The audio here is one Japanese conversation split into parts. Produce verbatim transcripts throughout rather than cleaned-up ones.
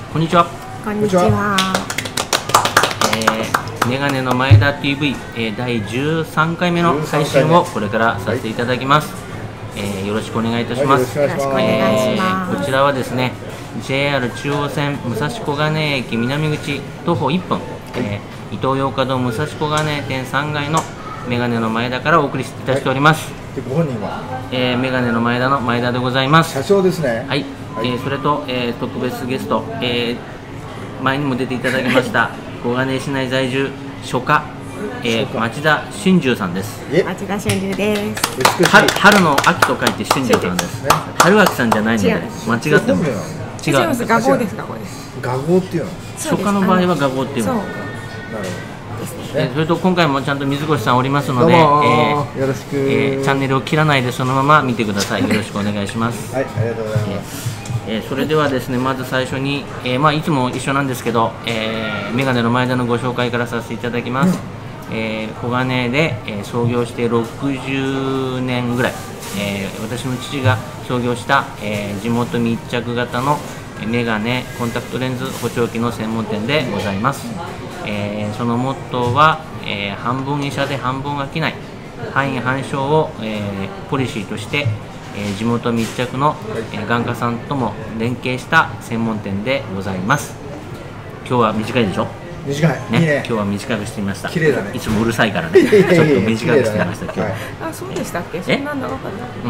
こんにちは。 こんにちは。 えー、メガネの前田 ティーブイ、えー、だいじゅうさんかいめの配信をこれからさせていただきます。はい、えー、よろしくお願いいたします。 よろしくお願いします。 えー、こちらはですね、ジェイアール 中央線武蔵小金井駅南口徒歩いっぷん、えー、イトーヨーカドー武蔵小金井店さんがいのメガネの前田からお送りいたしております。 はい、ご本人は、 えー、メガネの前田の前田でございます。 社長ですね。 はい。はい、えー、それと、えー、特別ゲスト、えー、前にも出ていただきました小金井市内在住書家、えー、町田俊十さんです。 町田俊十です。 春, 春の秋と書いて俊十さんです。春秋さんじゃないので間違っても違う。 画号です。画号です。 画号っていうの。 書家の場合は画号っていうの。なるほど。えー、それと今回もちゃんと水越さんおりますので、えー、よろしく、 えー、チャンネルを切らないでそのまま見てください。よろしくお願いします。 はい、ありがとうございます。 えー、それではですね、まず最初に、えーまあ、いつも一緒なんですけど、えー、メガネの前田のご紹介からさせていただきます。うん、えー、小金井で、えー、創業してろくじゅうねんぐらい、えー、私の父が創業した、えー、地元密着型のメガネコンタクトレンズ補聴器の専門店でございます。えー、そのモットーは、えー、半分医者で半分商い、半医半笑を、えー、ポリシーとして、えー、地元密着の、えー、眼科さんとも連携した専門店でございます。今日は短いでしょ。 短い、 ね、 いいね。 今日は短くしてみました。 綺麗だね。 いつもうるさいからね。ちょっと短くしてみました。今日。 あ、そうでしたっけ。そんな長かった。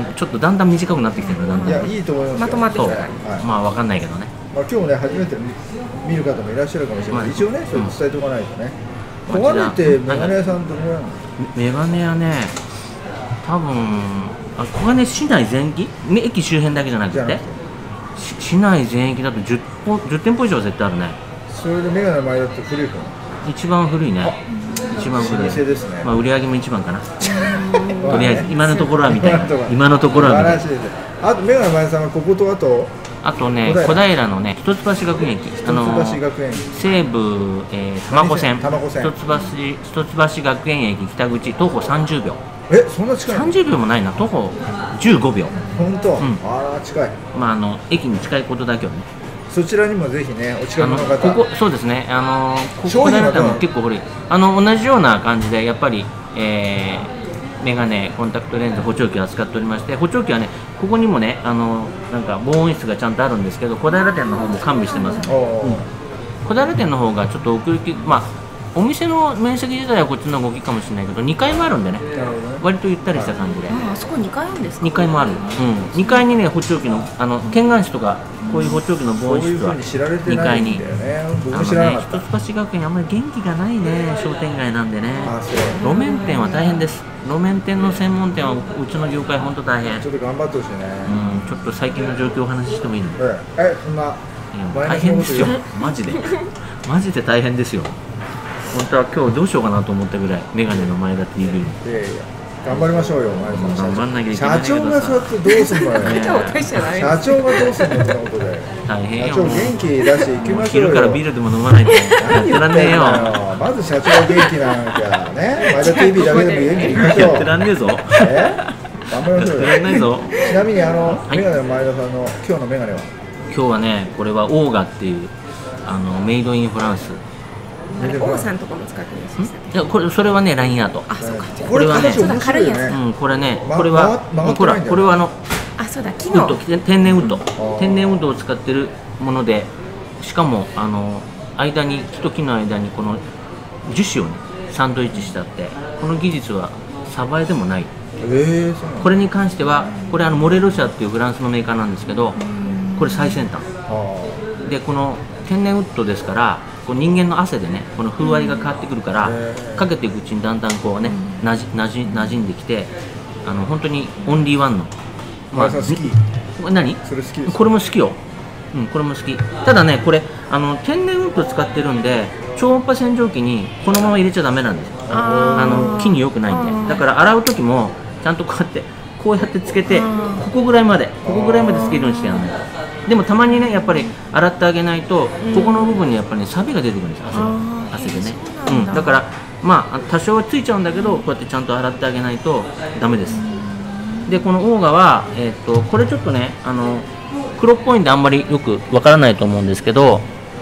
うん、ちょっとだんだん短くなってきてるの。だんだん。 いや、いいと思います。 まとまってきた。 まあわかんないけどね。 まあ今日ね初めて見る方もいらっしゃるかもしれない。一応ねそれ伝えておかないとね。小金井ってメガネ屋さんどのぐらいなの？メガネ屋ね、多分あ小金井市内全域、駅周辺だけじゃなくて、市内全域だとじゅっ店舗以上は絶対あるね。 それでメガネの前だと古い方。 一番古いね。一番古い。 老舗ですね。 まあ売り上げも一番かな。とりあえず今のところはみたいな。今のところはみたいな。 あとメガネの前さんはこことあと。 あとね、小平のね、一橋学園駅、あの西武、えー、多摩湖線、一橋一橋学園駅北口、徒歩さんじゅうびょう。 え、そんな近いの？ さんじゅうびょうもないな、徒歩じゅうごびょう。 本当？うん、あら近い。 まああの駅に近いことだけはね。 そちらにもぜひね、お近くの方。 ここそうですね、あのここだったら結構古い。あの同じような感じでやっぱり、えー、メガネ、コンタクトレンズ、補聴器を扱っておりまして、補聴器はね、ここにもね、あのなんか防音室がちゃんとあるんですけど、小平店の方も完備してますので、うん、小平店の方がちょっと奥行き、まあ、お店の面積自体はこっちの方が大きいかもしれないけど、にかいもあるんでね、割とゆったりした感じで。 あそこにかいあるんですか？ にかいもある、うん、にかいにね、補聴器のあの検眼室とか、こういう補聴器の防音室はにかいに、あのね、一橋学園、あんまり元気がないね、商店街なんでね、路面店は大変です。路面店の専門店はうちの業界本当大変。 ちょっと頑張ってほしいね。 うん、ちょっと最近の状況をお話ししてもいいの？ え、そんな大変ですよ。マジで。マジで大変ですよ。本当は今日どうしようかなと思ったぐらいメガネの前田 ティーブイ。 いやいや。頑張りましょうよ、前田さん。 頑張んなきゃいけないけどさ。 社長がそうやってどうすんのよ。社長がどうすんのってことで。 大変よ。 社長元気出していきましょうよ。 昼からビールでも飲まないとやってらんねえよ。 まず社長元気なんきゃね。前田 ティーブイ だけでも元気にいきましょう。 やってらんねえぞ。 え？頑張りましょうよ。 やってらんないぞ。 ちなみにあのメガネの前田さんの今日のメガネは？ 今日はね、これはオーガっていうあのメイドインフランス。 王さんとかも使ってるんですいや、これそれはねラインアート。 あ、そうか。 これはね、 軽いやつ。 うん、これね、これはほら、これはあのあ、そうだ、木の天然ウッド、天然ウッドを使ってるもので、しかもあの間に木と木の間にこの樹脂をねサンドイッチしてあって、この技術はサバエでもない。 ええ、そうなの？ これに関してはこれあのモレロ社っていうフランスのメーカーなんですけど、これ最先端。でこの天然ウッドですから。こう人間の汗でね、この風合いが変わってくるから、かけていくうちにだんだんこうね、なじなじ馴染んできて、あの本当にオンリーワンの。 まあ、好き。 何？ それ好きです。 これも好きよ。うん、これも好き。ただね、これあの天然ウッド使ってるんで、超音波洗浄機にこのまま入れちゃダメなんですよ。あの木に良くないんで、だから洗う時もちゃんとこうやってこうやってつけて、ここぐらいまで、ここぐらいまでつけるようにしてやるのよ。でもたまにね、やっぱり洗ってあげないと、ここの部分にやっぱりね、サビが出てくるんですよ、汗でね。うん、だから、まあ、多少はついちゃうんだけど、こうやってちゃんと洗ってあげないとダメです。で、このオーガは、えっと、これちょっとね、あの、黒っぽいんであんまりよくわからないと思うんですけど、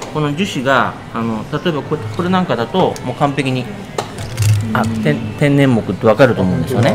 この樹脂があの例えばこれ、これなんかだともう完璧にあ天天然木ってわかると思うんですよね。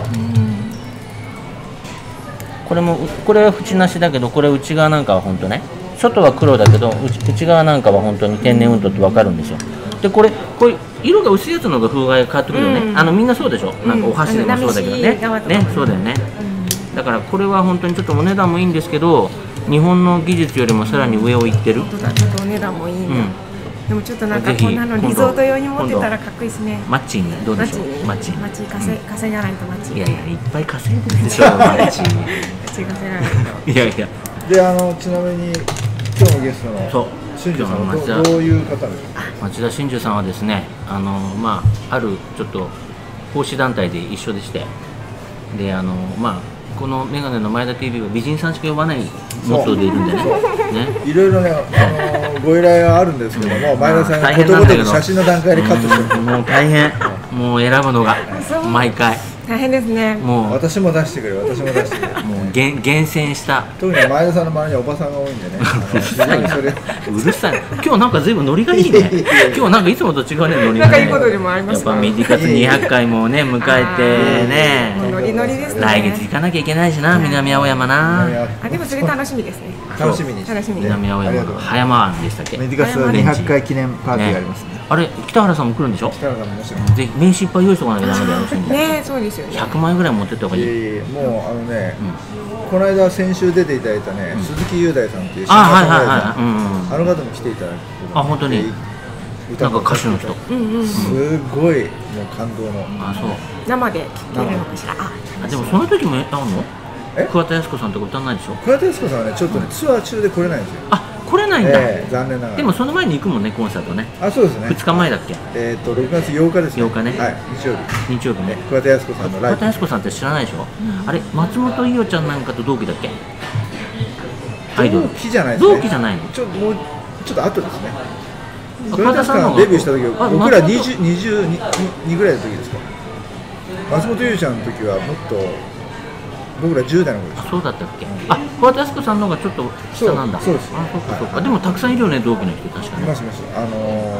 これもこれは縁なしだけど、これ内側なんかは本当ね、外は黒だけど内内側なんかは本当に天然ウントってわかるんですよ。でこれこういう色が薄いやつの方が風合いが変わってくるよね、うん、あのみんなそうでしょ、うん、なんかお箸でもそうだけどね、ね、そうだよね、うん、だからこれは本当にちょっとお値段もいいんですけど、日本の技術よりもさらに上を行ってる。 本当だ、ちょっとお値段もいいんだ、うん、でもちょっとなんかこんなのリゾート用に持ってたらかっこいいですね。 マッチにどうでしょう。マッチにマッチ稼稼がないとマッチ。 いやいや、いっぱい稼いでるでしょマッチに。 マッチ稼がないと。 いやいや。 で、あのちなみに今日のゲストのそう真珠さんは ど, どういう方ですか。 町田真珠さんはですね、あのまああるちょっと奉仕団体で一緒でして、であのまあこのメガネの前田 ティーブイ は美人さんしか呼ばないモットーでいるんでね。ね。 いろいろね、あのご依頼はあるんですけども、前田さんがことごとく写真の段階でカットしてる。 もう大変。もう選ぶのが毎回。 大変ですね。 もう私も出してくれ、私も出してくれ。 もう厳厳選した。 特に前田さんの周りにおばさんが多いんでね。 うるさいな。うるさい。今日なんかずいぶんノリがいいね。今日なんかいつもと違うね、ノリがね。 なんかいいことでもありますか。 やっぱミディカツにひゃっかいもね迎えてね。 ノリノリですね。 来月行かなきゃいけないしな、南青山な。 あ、でもそれ楽しみですね。 楽しみに。 楽しみに。 南青山葉山湾でしたっけ。 ミディカツにひゃっかい記念パーティーがありますね。 あれ北原さんも来るんでしょ。 北原さんももちろん。 ぜひ名刺いっぱい用意しとかなきゃダメだよ。 ね、そうですよね。 ひゃくまいぐらい持ってった方がいい。 いやいや、もうあのね、この間先週出ていただいたね、鈴木雄大さんっていうシンガーソングライター、あの方も来ていただいて、 あ、本当になんか歌手の人、 すごいもう感動の。 あ、そう。 生で聴けるのかしら。 あ、でもその時も歌うの？桑田靖子さんとか歌わないでしょ。 桑田靖子さんはね、ちょっとねツアー中で来れないんですよ。 あ、来れないんだ。 残念ながら。 でもその前に行くもんね、コンサートね。 あ、そうですね。 ふつかまえだっけ。 えっとろくがつようかですね。 ようかね。 はい、日曜日。 日曜日ね。 桑田靖子さんのライブ。 桑田靖子さんって知らないでしょ。あれ、松本伊代ちゃんなんかと同期だっけ。アイドル。 同期じゃないですね。 同期じゃないの。 ちょっともうちょっと後ですね。 桑田さんがデビューした時は僕らにじゅうにぐらいの時ですか。松本伊代ちゃんの時はもっと僕らじゅう代の頃です。 そうだったっけ。あ、桑田靖子さんの方がちょっと下なんだ。 そうです。 あ、そっかそっか。でもたくさんいるよね、同期の人確かに。 いますいます。あの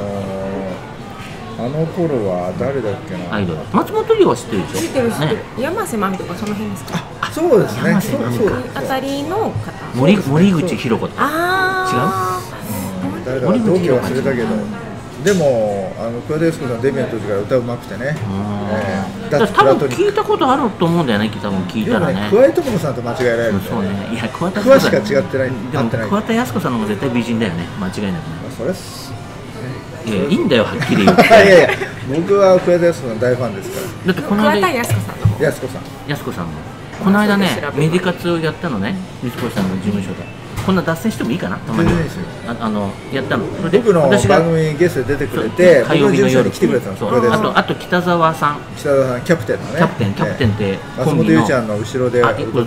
あの頃は誰だっけな。 アイドル。松本伊代は知ってるでしょ。 知ってる知ってる。山瀬まみとかその辺ですか。 あ、そうですね。そうあたりの方。 森森口博子。 ああ。 違う。誰だ。同期忘れたけど。でもあの桑田靖子さんデビューの時から歌うまくてね。 多分聞いたことあると思うんだよね。多分聞いたらね。 桑井友子さんと間違えられる。 そうね。いや桑田桑しか違ってない。 でも桑田靖子さんの方が絶対美人だよね。間違いなく。 それ。 いやいいんだよはっきり言って。 いやいや僕は桑田靖子さん大ファンですから。 だってこの間桑田靖子さんの。 靖子さん。 靖子さんの。この間ねメディカツをやったのね。水越さんの事務所で。こんな脱線してもいいかなたまに。ああのやったの。 僕の番組にゲストで出てくれて、 火曜日の夜に来てくれたんです。 あとあと北沢さん。 北沢さんキャプテンのね。 キャプテンキャプテンって松本優ちゃんの後ろで踊ってた人だって。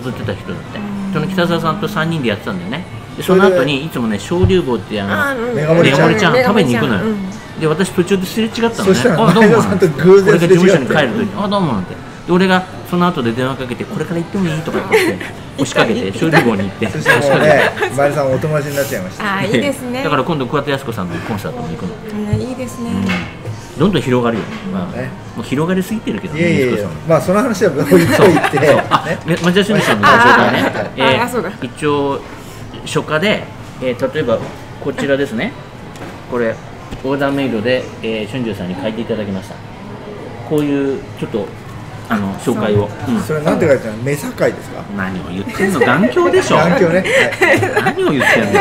その北沢さんとさんにんでやってたんだよね。でその後にいつもね昇竜坊ってあのメガ盛りちゃん食べに行くのよ。で私途中ですれ違ったのね。 そしたら前田さんと偶然すれ違って。 俺が事務所に帰る時あどうもなんて。で俺がその後で電話かけてこれから行ってもいいとか言って押しかけて昇竜坊に行って。 そしてもうね前田さんお友達になっちゃいました。 あいいですね。 だから今度桑田靖子さんのコンサートも行くの。 いいですね。 どんどん広がるよ。もう広がりすぎてるけどね。 いやいやいやまあその話は置いといて。 あ町田俊二さんのご紹介ね。一応初夏で例えばこちらですね。これオーダーメイドで俊二さんに書いていただきました。こういうちょっとあの紹介を。 それなんて書いてあるの？目境ですか？ 何を言ってんの？眼鏡でしょ。 眼鏡ね。 何を言ってんの？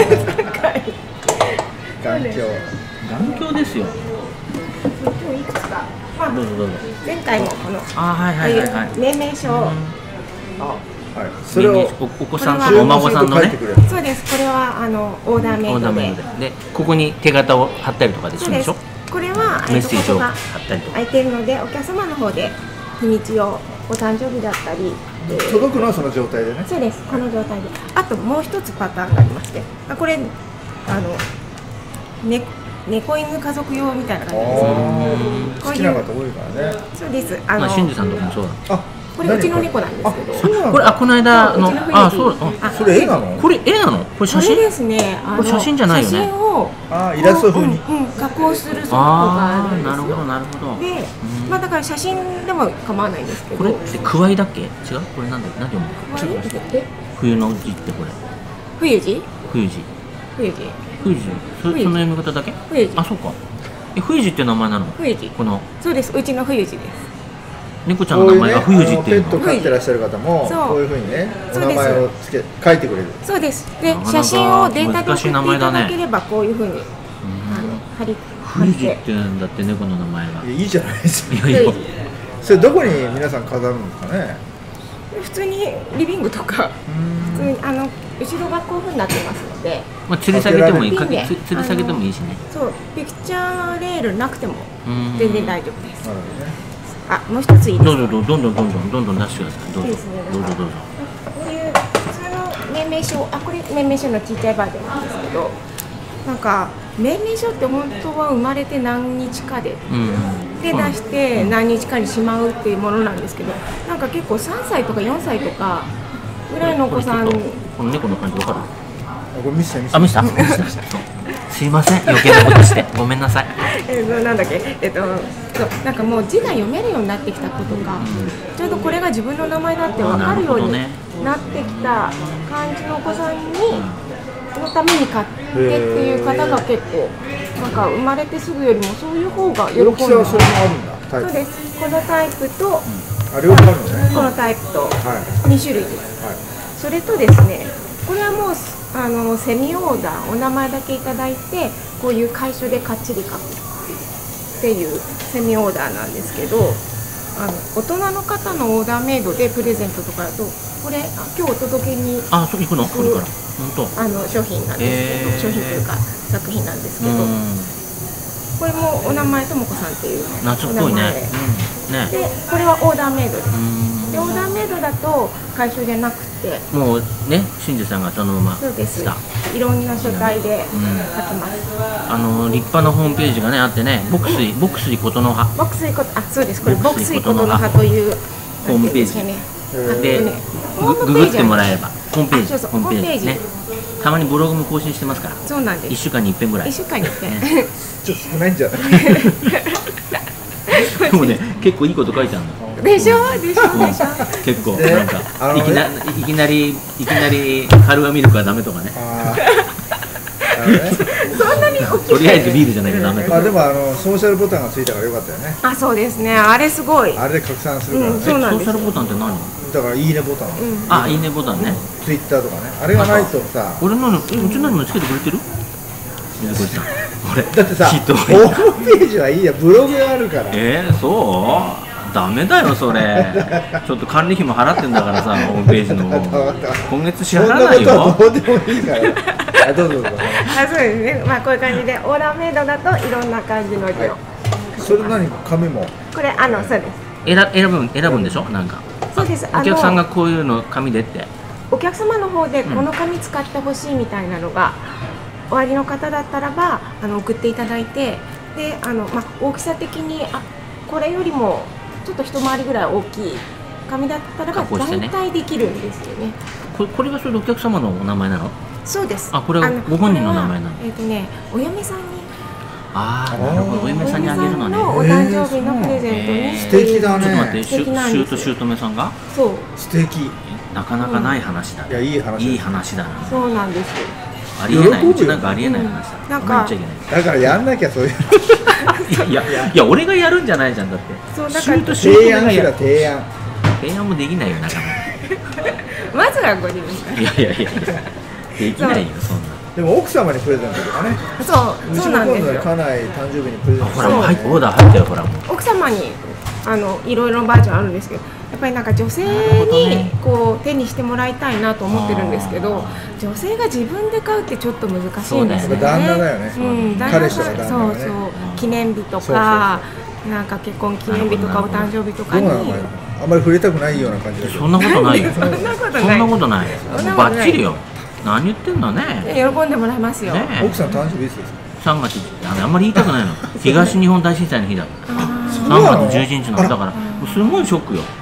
眼鏡。 眼鏡ですよ。 今日いくつか。 どうぞどうぞ。 前回もこのあはいはいはいはい。 命名書を。 はい、それをお子さんとお孫さんのね。 そうです。これはあのオーダーメイドで。 で、ここに手形を貼ったりとかできるんでしょ。 これはメッセージを貼ったりとか。 空いてるのでお客様の方で日にちをお誕生日だったり。 届くのはその状態でね。 そうです。この状態で。あともう一つパターンがありまして、あこれあのね猫犬家族用みたいな感じです。 好きな方多いからね。 そうです。あの真珠さんとかもそうだ。 あこれうちの猫なんですけど。 そうなんだ。 これあこの間のうちの冬あそうああそれ絵なの？ これ絵なの？これ写真？ これですね。あのこれ写真じゃないよね写真をあイラスト風に。 うんうん加工するソフトがああるんですよ。 あなるほどなるほど。 で、 うんまあだから写真でも構わないんですけど。 これってくわいだっけ？違う？これなんだなんて読むの？ ちょっと待って。 冬の字ってこれ冬字？ 冬字冬字。 冬字そその冬字読み方だけ？ 冬字。 あそうか。え冬字って名前なの？ 冬字。 このそうです。うちの冬字です。 猫ちゃんの名前が冬字っていうの？ ペット飼ってらっしゃる方もそうこういうふうにねおそうです名前をつけ書いてくれる。 そうです。でなかなか写真をデータで送ってい難しい名前だねただければこういうふうにあの貼り貼冬字っって。 て言うんだって猫の名前が。 いやいいじゃないですか。 いやいやそれどこに皆さん飾るんですかね。 普通にリビングとか普通にあの後ろがこういうふうになってますので、 まあ吊り下げてもいいかピンでつ吊り下げてもいいしね。 そうピクチャーレールなくてもうん全然大丈夫です。 なるほどね。 あ、もう一ついいですか。 どうぞどうぞどんどんどんどんどんどん出してください。どうぞいいですねどうぞどうぞ。 こういう普通の命名書、あ、これ命名書のちっちゃいバージョンなんですけど、なんか命名書って本当は生まれて何日かでうん。 で出して何日かにしまうっていうものなんですけど、なんか結構さんさいとかよんさいとかぐらいのお子さん、 これちょっとこの猫の感じわかる？ あこれ見せて見せて。 あ見せた？見せた。そうすいません余計なことしてごめんなさい。 えーとなんだっけ、えっとそうなんかもう字が読めるようになってきたことが、ちょうどこれが自分の名前だって分かるようになってきた感じのお子さんにのために買ってっていう方が結構なんか生まれてすぐよりもそういう方が喜んで大きさはそれもあるんだ。タイプ。 そうです。このタイプとあ両方あるのね。 このタイプとはに種類です。 いはい。 それとですね、これはもうあのセミオーダー、お名前だけいただいてこういう楷書でかっちり書くっていうセミオーダーなんですけど、あの大人の方のオーダーメイドでプレゼントとかだとこれあ今日お届けにあそう行くの？これから本当。 あの商品なんですけど、 へー商品というか作品なんですけど、 うんこれもお名前ともこさんっていう夏っぽいね。 お名前うんね。 で、これはオーダーメイドです。 うんでオーダーメイドだと楷書じゃなくて、 もうね真珠さんがそのままそうです。 した。 いろんな書体で書きうんます。 あの立派なホームページがねあってね、ボクスイボクスイことの葉ボクスイコあそうです。これボクスイボクスイことの葉コトの葉というホームページなんていうんですかね。 であのねホーグググってムページはもらえればホームページあそうそうホームページねホームペたまにブログも更新してますからそうなんです。 一週間に一遍ぐらい一週間に一遍。 ちょっと少ないんじゃない。 でもね結構いいこと書いてあるのでしょでしょでしょ。 結構でなんかあのねいきないきなりいきなりカルアミルクはダメとかねああ。なるほどね。 そんなに大きい。 とりあえずビールじゃないとダメとかまあでもあのソーシャルボタンがついたからよかったよね。 あそうですね。あれすごい。 あれで拡散するからうんそうね。 なんですソーシャルボタンって何？ だからいいねボタン、 うんあいいねボタンねツイッターとかね。あれがないとさ、 俺ののえうちのにもつけてくれてる？水越さん俺だってさ、 ひどいホームページはいいや、ブログがあるから。 えー、そうダメだよそれちょっと管理費も払ってんだからさホームページの今月支そんな払わないことはよどうでもいいから。あどうぞどうぞ。 あそうですね。まあこういう感じでオーダーメイドだといろんな感じの字を。 はいそれ何紙も。 これあのそうです。 選選ぶ選ぶんでしょなんかそうです。あのお客さんがこういうの紙でってお客様の方でこの紙使ってほしいみたいなのがおありの方だったらばあの送っていただいて、であの、まあ、大きさ的にあこれよりもちょっと一回りぐらい大きい紙だったらば加工してね大体できるんですよね。 これこれがそれでお客様のお名前なの？ そうです。 あこれはのご本人の名前なのこれはえっ、とねお嫁さんにああなるほどお嫁さんにあげるのねお嫁さんのお誕生日のプレゼントに、 えー素敵だねちょっと待ってシ素敵なんですュシュート姑さんがそう素敵。 なかなかない話だいやいい話ですいい話だなそうなんです。 ありえない喜ぶようちなんかありえない話だうんなんかあんまり言っちゃいだからやんなきゃそういうけないいやいやいや俺がやるんじゃないじゃんだってそうだからシュートシュー提案しろトがやる提案。 提案もできないよなかなかまずはご自分いやいやいやできないよそんなでも奥様にプレゼントとかね。 そううちそうなんですよ。 の今度は家内誕生日にプレゼントほらもう入っしてオーダー入ったよほらもう奥様にあのいろいろなバージョンあるんですけど、やっぱりなんか女性なるほどにねこう手にしてもらいたいなと思ってるんですけど、女性が自分で買うってちょっと難しいんですよね。 そうだよね旦那だよねうん、旦那彼氏とか旦那がねそうそう記念日とかなんか結婚記念日とかお誕生日とかに。 どうなのかな。あんまり触れたくないような感じだけど。 そんなことないよそんなことないそんなことないそんなもうことないバッチリよ何言ってんのね喜んでもらいますよ。 ねえ奥さん誕生日いつですか。 さんがつああんまり言いたくないの東日本大震災の日だあさんがつじゅういちにちのだからもうすごいショックよあ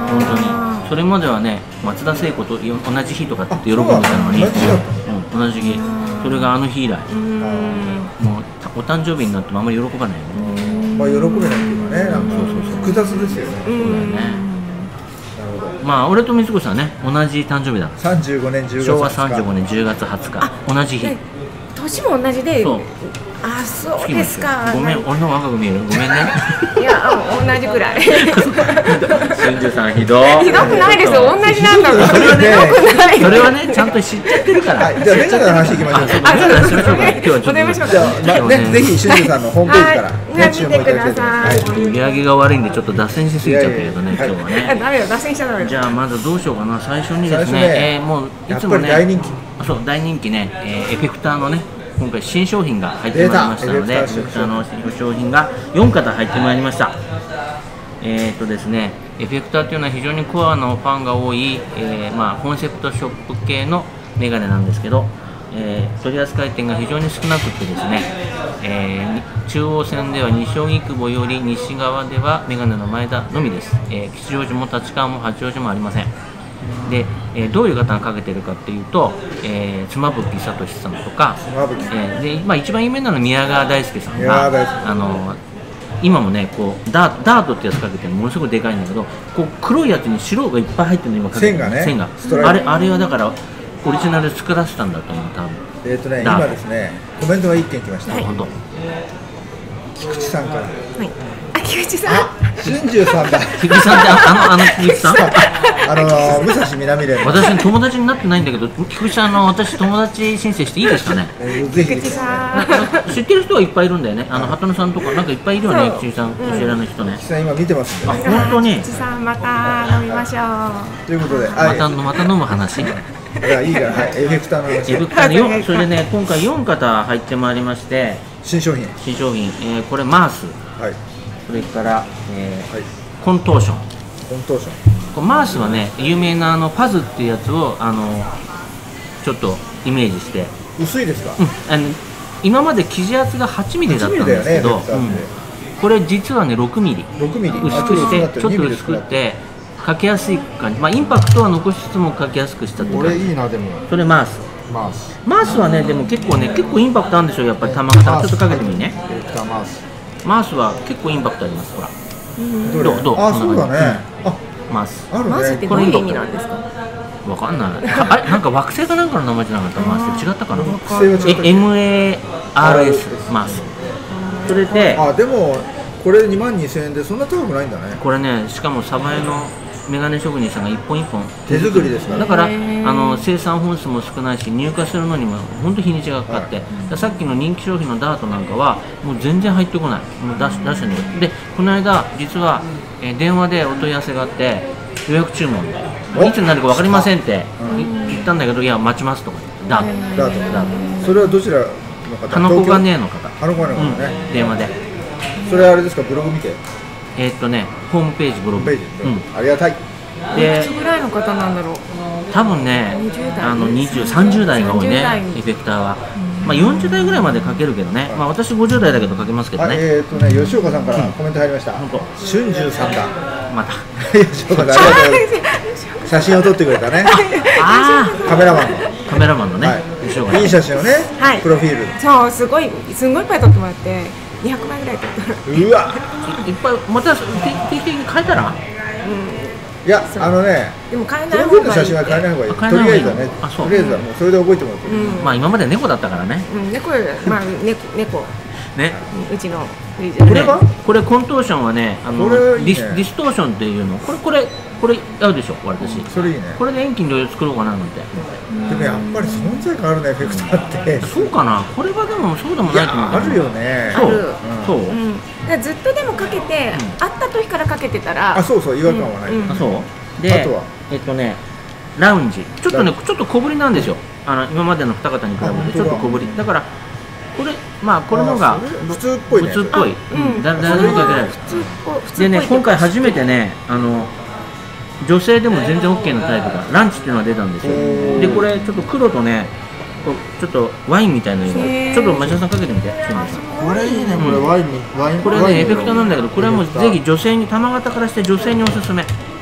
本当にそれまではね松田聖子と同じ日とかって喜んでたのに、 同じ日だったうん、同じ日、それがあの日以来、 うんもうお誕生日になってもあんまり喜ばないよね。 まあ喜べないっていうかね、なんかそうそうそう複雑ですよね。 そうだよね。 なるほど。 まあ俺と水越さんはね同じ誕生日だ。 さんじゅうごねんじゅうがつ昭和さんじゅうごねんじゅうがつはつか、同じ日。 で年も同じで、 そうあ、そうですか。 ごめん、俺の若く見える。ごめんね。 いや、同じくらい。 しんじゅうさんひどい。 ひどくないですよ、同じなんだもん。 それはねひどくない。 それはね、ちゃんと知っちゃってるから。 はい、じゃあメガネの話いきましょう。 あ、そうだ、メガネの話しましょうか。今日はちょっと。 お願いしますじゃあ、まあね、ぜひしゅんじゅうさんのホームページからはいね注文いただきたいと思います。はい売り上げが悪いんでちょっと脱線しすぎちゃったけどね、 いやいや今日はね。 ダメよ、脱線しちゃダメよ。 じゃあまずどうしようかな。最初にですね、 最初ねえーもういやっぱつもね、 り大人気。 あ、そう大人気ね、えーエフェクターのね、今回新商品が入ってまいりましたので、エ出たフェクターの新商品がよん型入ってまいりました。えーとですね、エフェクターというのは非常にコアのファンが多い、えーまあ、コンセプトショップ系のメガネなんですけど、えー取り扱い店が非常に少なくてですね、えー中央線では西荻窪より西側ではメガネの前田のみです。えー吉祥寺も立川も八王子もありません。で、えーどういう方がかけてるかっていうと、えー、妻夫木聡さんとか、 妻夫木えーでまあ、一番有名なのは宮川大輔さん宮川大が、 輔あの今もねこうダーダートってやつかけてるのものすごいでかいんだけど、こう黒いやつに白がいっぱい入ってるの今かけてる線がね線がストライプあれあれはだからオリジナルで作らせたんだと思う多分。 えっとね、 だ今ですね、コメントが一件来ました。 本当。 菊池さんから。 はい。あ、菊池さん。 しゅんじゅうさんだ。 菊池さんってああのあの菊池さん？ あの武蔵南連の。 私友達になってないんだけど、菊池さんの私友達申請していいですかね？ えーぜひ菊池さん。 知ってる人はいっぱいいるんだよね。あの鳩野さんとかなんかいっぱいいるよね、 そう菊池さん、知らない人ね。 菊池さん今見てますんあ、 でね。 本当に菊。池さん、また飲みましょう。 ということで、 まはい、 たまた飲む話。 いやいいから、はい、エフェクターの話エブクタのよそれでね今回よん型入ってまいりまして、 新商品。 新商品、えーこれマース、 はい、 それから、えーはい、 コントーション。 コントーション。 これマースはね有名なあのパズっていうやつをあのちょっとイメージして、 薄いですか。 うん、あの今まで生地圧がはちミリだったんですけど、 はちミリだよねうんこれ実はねろくミリろくミリ。 薄くしてちょっと薄くってかけやすい感じ、まあ、インパクトは残しつつもかけやすくしたってこ感じ。 れいいなでも。 それマースマウス。 マースはねでも結構ね結構インパクトあるんですよやっぱり玉型ちょっとかけてみね。 エフェクターマウス。 マースは結構インパクトありますほらどれどうどうあ、そうだね。あ、 マースあるね。 マジってどういう意味なんですか。 わかんないかあれなんか惑星かなんかの名前じゃなかったマースって違ったかな惑星は違ったっけえ エムエーアールエス マースそれであ、でもこれにまんにせんえんでそんな高くないんだね。 これねしかも鯖江のメガネ職人さんが一本一本手作りですからだからあへーの生産本数も少ないし入荷するのにも本当日にちがかかって、 はいださっきの人気商品のダートなんかはもう全然入ってこないもう出し出してないでこの間実は、えー電話でお問い合わせがあって予約注文でおいつになるか分かりませんってうんい言ったんだけどいや待ちますとかダートダート。 ダーそれはどちらの方？ ト花子がねえの方花子がねえのうん方ね。 電話でそれあれですか、ブログ見て。 えーっとねホームページブログホームページ。 うんありがたい。 いでくつぐらいの方なんだろう。 多分ねにじゅう代あのにじゅう、さんじゅう代が多いねさんじゅう代エフェクターは、まあ、よんじゅう代ぐらいまでかけるけどね、まあ、私ごじゅう代だけどかけますけどはい、 ね、 えっとね、吉岡さんからコメント入りました本当。 春秋さんだ。 また吉岡さん、ありがとうございます。写真を撮ってくれたね。 あカメラマンの。 あカメラマンのね、 はい後ろがいい写真をねはい、 プロフィール。 そう、すごい、すんごいいっぱい撮ってもらって、にひゃくまいぐらい撮ってもらって。 うわ。 いいっぱいまた定期的に変えたらいや、あのね、 でも買えプない方がいい。 ロフィールの写真は変えない方がいい。 あ変えない方がいいとりあえずはね、 あそうとりあえずはもうそれで覚えてもらって。 うん、 まあ今まで猫だったからねうん、猫、まあ、猫、猫、 ねうちのフリージャー。 これはねこれコントーションはねあのこれいいねディスディストーションっていうのこれこれこれ合うでしょ私それいいね。 これで遠近両用作ろうかななんてでもやっぱり存在感あるね、エフェクターって。 そうかなこれはでもそうでもいないと思うや、あるよね。 そうあるそう、 うん、だからずっとでもかけて、会った時からかけてたら、 あ、そうそう、違和感はない。 うんうんあそうであとはえっとねラウンジちょっとねちょっと小ぶりなんですよあの今までの二方に比べてちょっと小ぶりだからこれまあこれのがあそれ普通っぽいね。 普通っぽい、 うんうん、だ誰でもかけられる普通っぽ普通っぽいでね今回初めてねあの女性でも全然 OK なタイプがランチっていうのが出たんですよおーでこれちょっと黒とねこうちょっとワインみたいな色へーちょっと町田さんかけてみてあそうこれいいね、これワインに、ワイン。 これはねエフェクターなんだけどこれはもうぜひエフェク女性に玉型からして女性におすすめター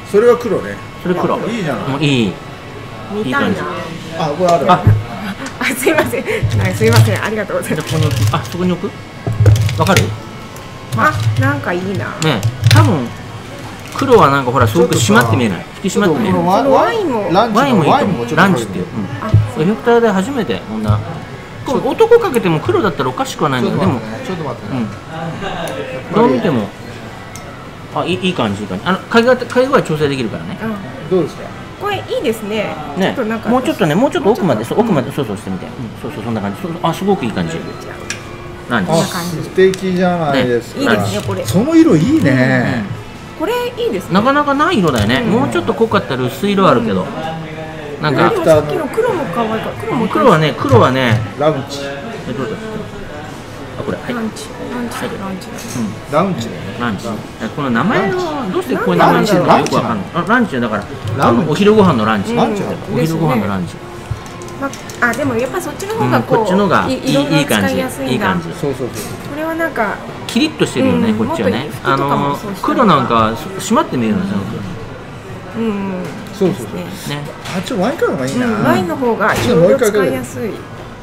それは黒ね。 それ黒。 あいいじゃない。 もういい。 見たいな。 あ、これある。 あ、 あ、すいません。はい、すいません。ありがとうございます。 でここに置く。あ、そこに置く。わかる？ あ、なんかいいな。 ね、多分黒はなんかほらすごく締まって見えない。引き締まって見える。 ワワインもランチワインもいいとワインもちょっと思う。ランチっていう。うん。 あ、 エフェクターで初めてこんな。これ男かけても黒だったらおかしくはないんだけど、でも、 ちょっと待ってね。 うん。どう見ても、あ、いいいい感じいい感じ。あの嗅ぎが嗅ぎ具合調整できるからね。 うん。 どうですか。 これいいですね。ちょねっとなん、かもうちょっとね、もうちょっと奥まで、そう奥まで。 で、そうそうしてみて。うん、そうそうそんな感じ。そうあ、すごくいい感じ。ランチ。 あ、 んな感じ素敵じゃないですか。 いいですねこれ。 その色いいね。 これいいですね。 なかなかない色だよね。もうちょっと濃かったら薄い色あるけど。なんかでもさっきの黒も可愛いから、黒も黒はね、黒はね、 ラウンチ。 えどうだあ、これ、はい。 ランチ、ランチだランチだ。 ラウンチだよね。 ランチ。この名前をどうしてこういう名前にしてるのかよくわかんない。あランチだから、 ランチお昼ご飯のランチ。 ランチお昼ご飯のランチ。 まあ、でもやっぱそっちのうん、 方がこう、 こっちのがいい色々 いい感じ。 使いやすいんだいい感じ。 そうそうそう。 これはなんか、 キリッとしてるよね、 うんこっちはねもっ。とあ服とかものそうして黒なんか締まって見えるんですよ。 うんうん。 そうそうそう。 ですねね。 あ、ちょっとワインカラーがいいな。 うん、ワインの方がいちょっともろいうろ一回かけて使いやすい。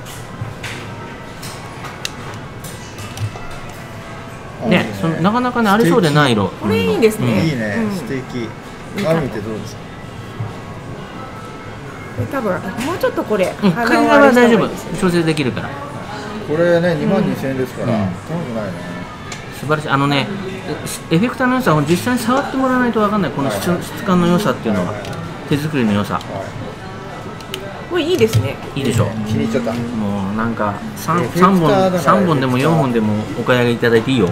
ね、そのなかなかねありそうでない色。 これいいですね。 いいねう、ん素敵。 うんワインってどうですか。 で多分もうちょっとこれ、 うん、 鼻嗅ぎをあれしたは大丈夫方がいいですよね。 調整できるからこれね、にまんにせんえんですから、 うん高くないね。 素晴らしいあのねエフェクターの良さを実際に触ってもらわないと分かんないこの質質感の良さっていうのは手作りの良さはこれいいですね。 いいでしょうい。気に入っちゃった。 もうなんか 3, エフェクター三本だから三本でもよんほんでもお買い上げいただいていいよ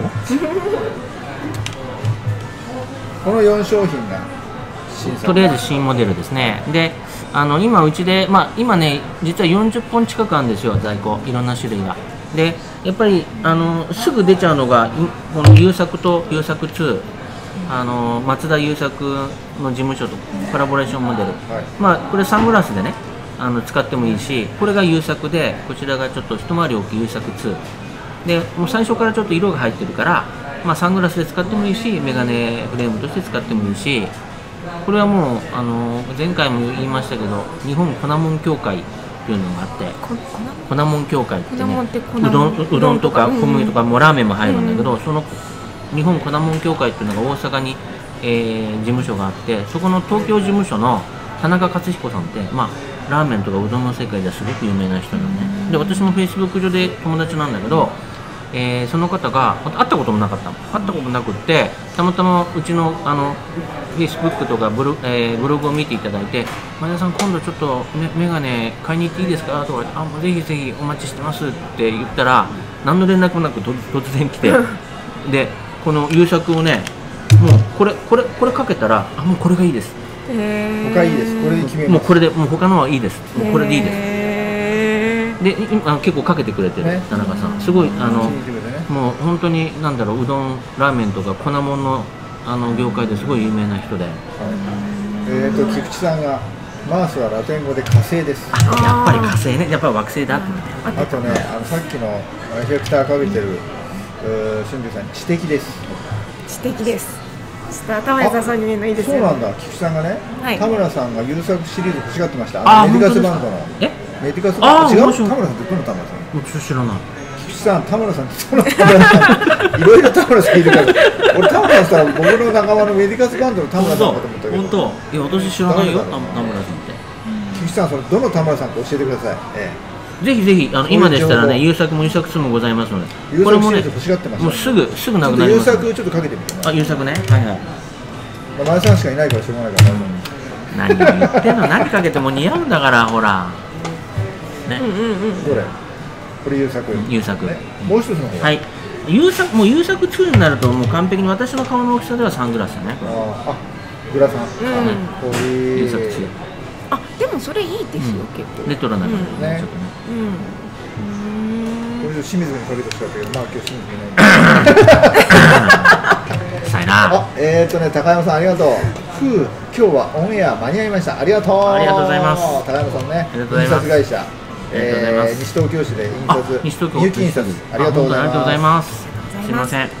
このよん商品が審査。 とりあえず新モデルですねであの今うちで、まあ、今ね実はよんじゅっぽん近くあるんですよ在庫いろんな種類がでやっぱりあのすぐ出ちゃうのがいこの優作と優作ツーあの松田優作の事務所とコラボレーションモデル、 はいまあこれサングラスでねあの使ってもいいしこれが優作でこちらがちょっと一回り大きい優作ツーでもう最初からちょっと色が入ってるから、まあ、サングラスで使ってもいいしメガネフレームとして使ってもいいしこれはもうあの前回も言いましたけど日本粉もん協会っていうのがあってこ粉粉もん協会ってね粉もんって粉うもんどんうどんとかうんうん小麦とかもうラーメンも入るんだけど、 うんその日本粉もん協会っていうのが大阪に、えー事務所があってそこの東京事務所の田中克彦さんって、まあ、ラーメンとかうどんの世界ではすごく有名な人なのねで私もフェイスブック上で友達なんだけど、えーその方が会ったこともなかったの会ったことなくってたまたまうちのあのフェイスブックとかブロ,、えーブログを見ていただいて前田さん今度ちょっとメメガネ買いに行っていいですかとか言ってあもうぜひぜひお待ちしてますって言ったら何の連絡もなくと突然来てでこの優作をねもうこれこれこれかけたらあもうこれがいいですへー他いいです。これで決めます。 もうこれでもう他のはいいですもうこれでいいですへーで今あの結構かけてくれてる、 ね田中さんすごいあの気に入ってくれてね。 もう本当になんだろううどんラーメンとか粉もんのあの業界ですごい有名な人ではいえっと菊池さんがマースはラテン語で火星です。 あやっぱり火星ねやっぱり惑星だってああとね、あのさっきのエフェクターかけてるうー俊二さん知的です。 素敵です。ちょっと頭優さそうに見えるのいいですよね。 そうなんだ。菊池さんがね、 はい田村さんが優作シリーズ欲しがってました。 ああのメディカスバンドのえメディカスバンド違う。 あー面白い田村さんってどの田村さん？ もうちょっと知らない菊池さん、田村さんってどの田村さん？いろいろ田村さんいるから。俺田村さんしたら僕の仲間のメディカスバンドの田村さんかと思ったけど。 本当いや私知らないよ田誰だろう田村さんって菊池さん、それどの田村さんか教えてください。えぜひぜひあのそういう今でしたらね情報優作も優作ツーもございますのでえ。優これもね作シリーズ欲しがってました。 もうすぐすぐちょっとなくなります優作ちょっとかけてみて。 あ優作ねはいはいまあ前さんしかいないからしょうがないから。 何を言ってんの何かけても似合うんだからほらねうんうんうん。 どれ？これ優作。 優作ねもう一つの方。 はい優作もう優作ツーになるともう完璧に私の顔の大きさではサングラスだねこれあーあ、グラさん。 うんこういう優作ツーあ、でもそれいいですよ、結構。 レトロな感じうんでちょっとねうん。うーんこれ清水にかけてほしかったけど、まあ今日清水いない。 さいなあ、えーとね、高山さんありがとう。ふう、今日はオンエア間に合いました。ありがとう。 ありがとうございます高山さんね、 ありがとうございます印刷会社、 ありがとうございますえー西東京市で印あ刷、 西東京入金印刷、ありがとうございます。 あ本当にありがとうございますありがとうございますすいません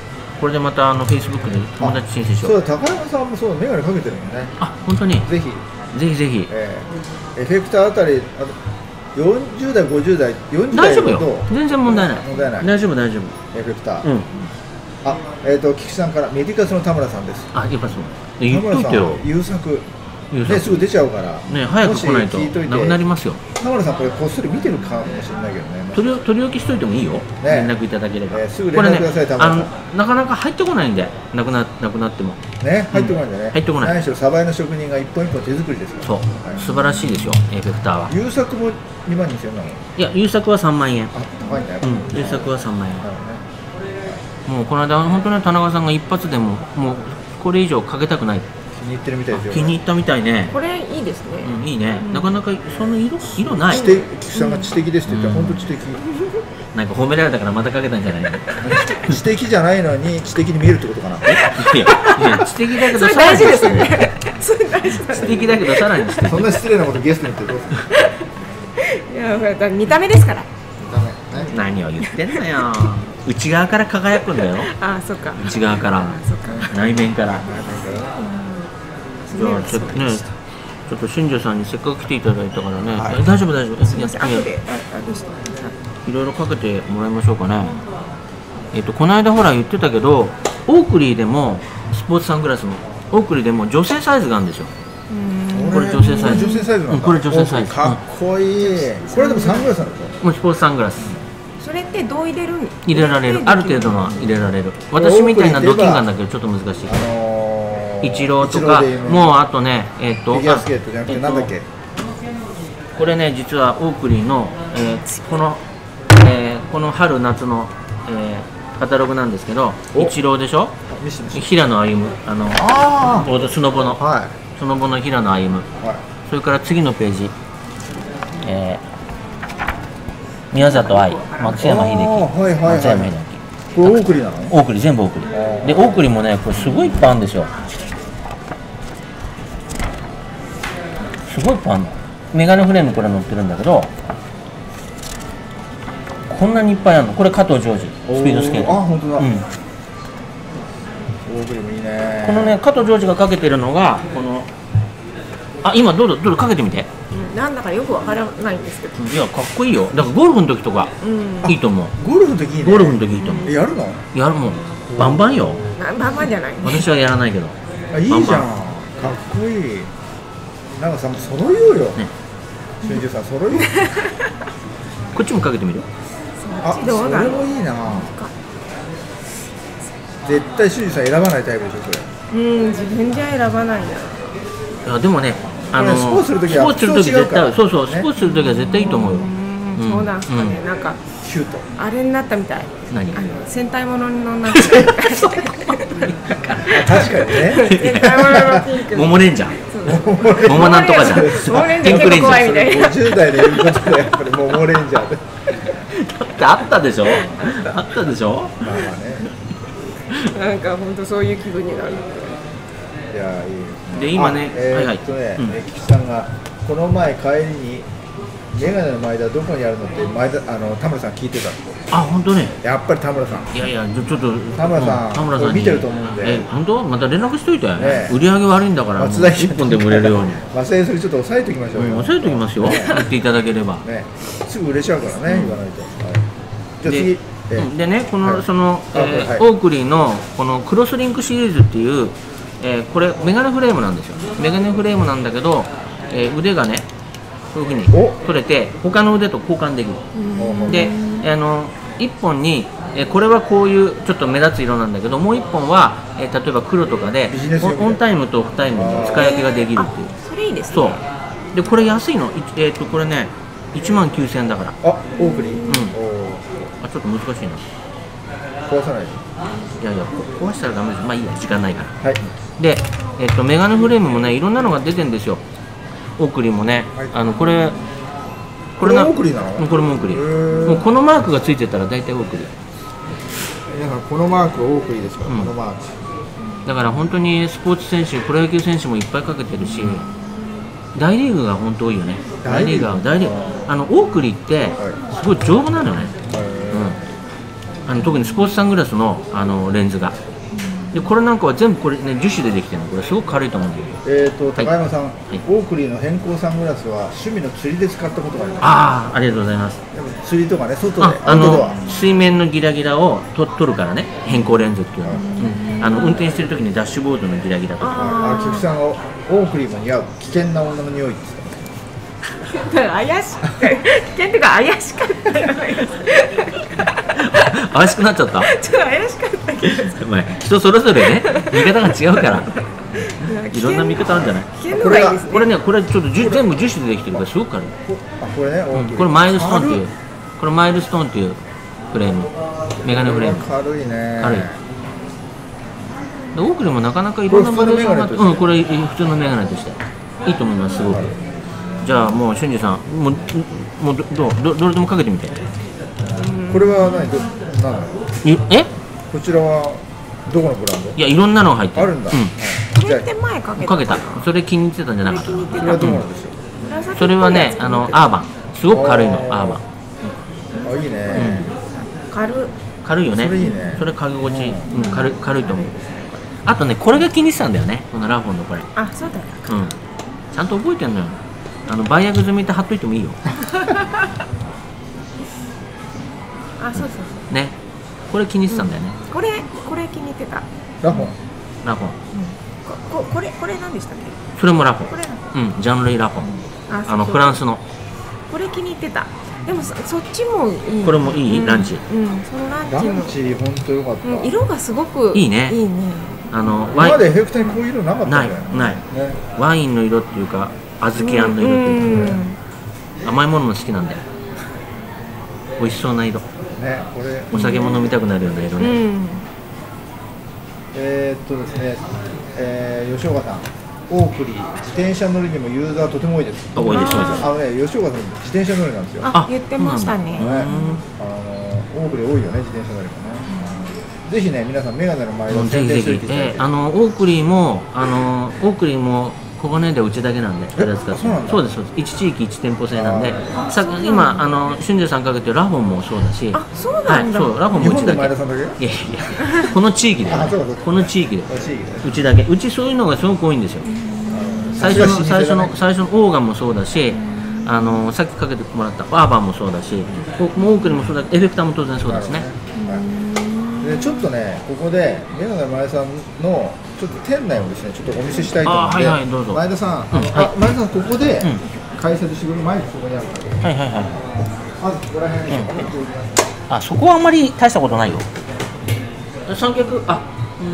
これでまたあのフェイスブックで友達申請しよう。 そうだ、高山さんもそうメガネかけてるもんね。 あ、本当にぜひ、 ぜひぜひ、 えー、エフェクターあたり、あとよんじゅう代、ごじゅう代、よんじゅう代大丈夫よどう、 全然問題ない、 問題ない大丈夫大丈夫、 エフェクター。 うん、 あ、えっ、ー、と菊池さんからメディカスの田村さんです。 あ、やっぱそうで言っ田村さんといてよ、 優作優作ね、すぐ出ちゃうからね、早く来ないともし聞いといてなくなりますよ。 田村さんこれこっそり見てるかもしれないけどね。 取り取り置きしといてもいいよ、連絡いただければ、 えーすぐ連絡くださいこれね、 田村さんあのなかなか入ってこないんで、なくななくなっても、 ね、入ってこないんだね、 入ってこない何しろサバイの職人が一本一本手作りですから。 そう、 はい素晴らしいですよ、エフェクターは。 優作もにまんにせんえんなの。 いや、優作はさんまんえん、 あ、高いんだよ、 うん、優作はさんまんえん、 なるほどね。 もうこの間、本当に田中さんが一発でも、もうこれ以上かけたくない、 気に入ってるみたいですよ。 気に入ったみたいね、 これいいですね。 うん、いいね、なかなかその色色ない、 知的、菊池さんが知的ですって言ったら、 うん本当知的。 なんか褒められたからまたかけたんじゃないの知的じゃないのに知的に見えるってことかな。 いやいや、知的だけどそれさらに大事ですよね。それ大事だ知的だけどさらに知的そんな失礼なことゲストに言ってどうする。 いや、これだから見た目ですから。 ダメ。ね。 何を言ってんのよ、内側から輝くんだよ、 あ、そっか。 内側から、 そっか。 内面から。じゃあねちょっとね、ちょっと新庄さんにせっかく来ていただいたからね、 はいえ大丈夫大丈夫、 すみません、 いや後で、あ、あ、どうした。 いろいろかけてもらいましょうかね。えっとこの間ほら言ってたけど、オークリーでもスポーツサングラスのオークリーでも女性サイズがあるんですよ。これ女性サイズ女性サイズなんだ。 うんこれ女性サイズかっこいい。これでもサングラスなんでしょ。 もうスポーツサングラスそれってどう入れるん。 入れられる、ある程度のは入れられる。私みたいなドキンガンだけどちょっと難しい。 あのーイチローとかイチローで有名なもうあとね、えっとフィギュアスケートじゃなくてあなんだっけ。 これね、実はオークリーの、えーこの、えーこの春夏の、えーカタログなんですけど、 おイチローでしょ、 見せて見せて。 平野歩夢、あのあボードスノボのあ。はい。 スノボの平野歩夢、 はい。 それから次のページ、えー宮里藍、松山英樹、 あーはいはいはい松山英樹、 これオークリーなの。 オークリー、全部オークリーで、オークリーもね、これすごいいっぱいあるんですよ、すごいいっぱいあるの。メガネフレームこれ載ってるんだけど、こんなにいっぱいあるの。これ加藤ジョージ、スピードスケート。 あ、本当だ。 うん、 オークリーもいいね。 このね、加藤ジョージがかけてるのが、この、あ、今どうぞ、どうぞかけてみて。 うん、なんだかよくわからないんですけど。 いや、かっこいいよ。だからゴルフの時とか、 うん。 いいと思う。 ゴルフの時いいね。 ゴルフの時いいと思う。 えやるの。 やるもん。バンバンよ。 なまんまじゃない。 私はやらないけど。 あ、いいじゃん。 バンバンかっこいい。なんかさ、揃いようよ。 ね俊二さん、揃いよう。 こっちもかけてみる。 あ、 どうそれだろう。 もいいな。絶対俊二さん選ばないタイプでしょ、それ。 うん、自分じゃ選ばないな。 いや、でもね、あのこれスポーツする時はスポーツする時普通違うから絶対、そうそう、 ねスポーツする時は絶対いいと思うよ。 うん、そうなんですかね。なんかシュート。 あれになったみたい。 何あの戦隊もののなんか。 あ、確かにね。 戦隊もののピンク。 モモレンジャー。モモなんとかじゃん。 モモレンジャー結構怖いみたいな。 ごじゅう代で言うことでやっぱりモモレンジャーで。 だってあったでしょ。あったでしょ。 まあまあね。 なんか本当そういう気分になる。 いやいいですね。 で今ねあえはいはいーっとね、 うんえー菊池さんがこの前帰りにメガネの前田どこにあるのって前田あの田村さん聞いてた。 あ、本当ね。 やっぱり田村さん。 いやいや、ちょちょっと田村さんう田村さんにこれ見てると思うんでえ、本当？また連絡しといて。 ね売り上げ悪いんだから、 松田一本でも売れるように。 松田それちょっと抑えておきましょううん、 よ。 押さえときますよ。言っていただければ。 ね、すぐ売れちゃうからね、言わないと。はい、じゃあ次、 でえうんでね、この、 はいその、えーあこれはいオークリーのこのクロスリンクシリーズっていう、えーこれメガネフレームなんですよ。メガネフレームなんだけど、えー腕がねこういうふうにお取れて他の腕と交換できる。 おで、あのいっぽんに、えーこれはこういうちょっと目立つ色なんだけど、もういっぽんは、えー例えば黒とかでビジネス用みたいなオンオンタイムとオフタイムの使い分けができるっていう。 それいいですね。 そう。でこれ安いの。いえっ、とこれねいちまんきゅうせんえんだから。 あ、オークリー。 んおあ、ちょっと難しいな。 ー壊さないで。 いやいや、こ壊したらダメです。まあいいや、時間ないから。 はい。 で、えっと、メガネフレームもね、いろんなのが出てんですよ。オークリーもね、 はいあの、これ、 これオークリーなのうんこれもオークリへー。 ーもうこのマークがついてたら大体オークリー。 皆さん、このマークはオークリーですから、 うんこのマーク。 だから本当にスポーツ選手、プロ野球選手もいっぱいかけてるし、大リーグが本当多いよね。大リーガー、大リーガー。あの、オークリーって、 はすごい丈夫なのよね。 えうん。あの特にスポーツサングラスのあのレンズが。 ーでこれなんかは全部これね樹脂でできてるの。これすごく軽いと思うんだよ。 えっと高山さん、 いオークリーの変更サングラスは趣味の釣りで使ったことがあります。 ああ、ありがとうございます。 でも釣りとかね、外であ、あアウトドア。 の水面のギラギラをと取るからね、変更レンズっていうのは、うん、あの運転してる時にダッシュボードのギラギラとか。 あ、菊さんがオークリーも似合う危険な女の匂いって言ってた。 怪しくて危険っていうか怪しかったよ怪しくなっちゃった。 ちょっと怪しかったけど、 お前人それぞれね見方が違うからいろんな見方あるんじゃない。 危険のがいいですね。 これね、これちょっとじゅ全部樹脂でできてるからすごく軽い。 あ、これね、 うん、これマイルストーンっていうこれマイルストーンっていうフレーム、メガネフレーム。 軽いね。 軽い。でオークリーもなかなかいろんなバリエーションがあって、うん、これ普通のメガネとしていいと思います。すごく。じゃあもう俊二さん、もうもうどどどどれでもかけてみて。 これは何ど何なの？ え？ こちらはどこのブランド？ いや、いろんなのが入ってる。 あるんだ。 うん、 これって前かけたかけた。それ気に入ってたんじゃなかった。 それはどこなんでしょう？ それはね、あのアーバン、すごく軽いの。アーバン。 あ、いいね。 軽軽いよね。 それいいね。 それ嗅ぎ心地、うん、軽い軽いと思う。あとね、これが気に入ってたんだよね。このラフォンのこれ。 あ、そうだよ。 うん。ちゃんと覚えてんのよ。あのバイアグ済みって貼っといてもいいよ。 あ、そうそうそう。 ね。これ気に入ってたんだよね。 これこれ気に入ってた。 ラフォン。 ラフォン。 ここれこれ何でしたっけ？ それもラフォン。 これうん、ジャンルイラフォン。 ああのフランスの。 これ気に入ってた。でも そ, そっちもいい。 これもいい、 うん、 ランチ。 うん、そのランチも。 ランチ本当良かった。 うん、色がすごくいいね。 いいね。 あのワイン。今までヘクタにこういう色なかったないね。 ない。 ね、 ワインの色っていうか小豆あんの色っていうか、ね、甘いものも好きなんだよ。美味しそうな色。 ね、これお酒も飲みたくなるような色ね。 うん、 えー、っとですね、えー、吉岡さん、オークリー、自転車乗りにもユーザーとても多いです。 多いです、多いです。 あのね、吉岡さん、自転車乗りなんですよ。 あ、言ってましたね。 ね、あのオークリー多いよね、自転車乗りもね。ぜひね、皆さん、メガネの前をぜひぜひ、えー、あのオークリーも、あのオークリーも小金でうちだけなんで、取り扱って。そうです、そうです。一地域一店舗制なんで、さ今あの俊二さんかけてるラフォンもそうだし、 あ、そうなんだ。 はい、そうラフォンもうちだけ。いやいや、この地域で、この地域で、うちだけ。うちそういうのがすごく多いんですよ。最初の最初の最初のオーガンもそうだし、あのさっきかけてもらったアーバンもそうだし、オークリーもそうだし、エフェクターも当然そうですね。 でちょっとね、ここでメガネ前さんのちょっと店内をですね、ちょっとお見せしたいと思うので、はいはい、どうぞ前田さん、うん、あ、はい、前田さんここで解説してくれる前にそこにあるから、はいはいはい。まずここら辺に、うん、 あ、そこはあんまり大したことないよ。三脚、あ、うん。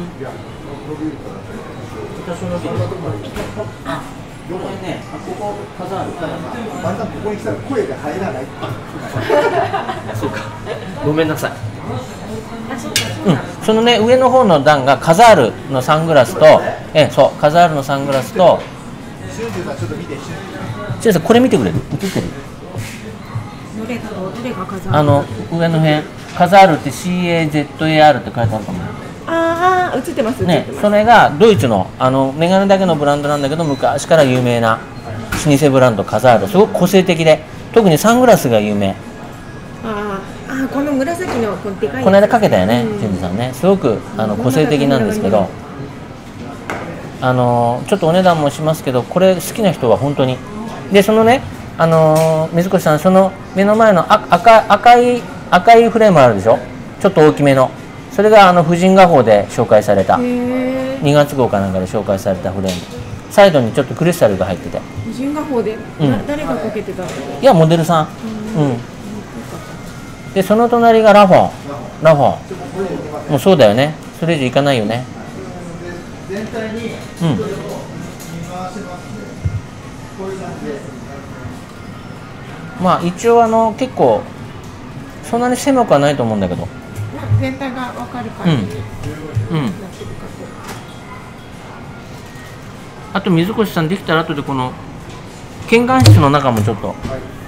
あ、これね、あ、ここ飾る。 前田さんここに来たら声が入らない。 そうか。ごめんなさい。うん、そのね上の方の段がカザールのサングラスと、えそうカザールのサングラスと、 シュンさんちょっと見て、 シュンさんこれ見てくれる？映ってる？ どれとどれがカザール？ あの上の辺カザールって シーエーゼットエーアール って書いてあるかも。 ああ、映ってます。 ね、それがドイツのあのメガネだけのブランドなんだけど、昔から有名な老舗ブランドカザール、すごく個性的で、特にサングラスが有名。 ああ、この紫のこのでかい。 この間かけたよね、ジュンジさんね。すごくあの個性的なんですけど、あのちょっとお値段もしますけど、これ好きな人は本当に。で、そのね、あの水越さん、その目の前の赤赤い赤いフレームあるでしょ。ちょっと大きめの。それがあの婦人画報で紹介された。にがつ号かなんかで紹介されたフレーム。サイドにちょっとクリスタルが入ってて。 婦人画報で、うん、誰がかけてたの？いや、モデルさん。うん。でその隣がラフォン、ラフォンもうそうだよね、それ以上いかないよね。うん。まあ一応あの結構そんなに狭くはないと思うんだけど、 全体が分かる感じになってるかと、うんうん、 あと水越さんできたら後でこの検眼室の中もちょっと、はい、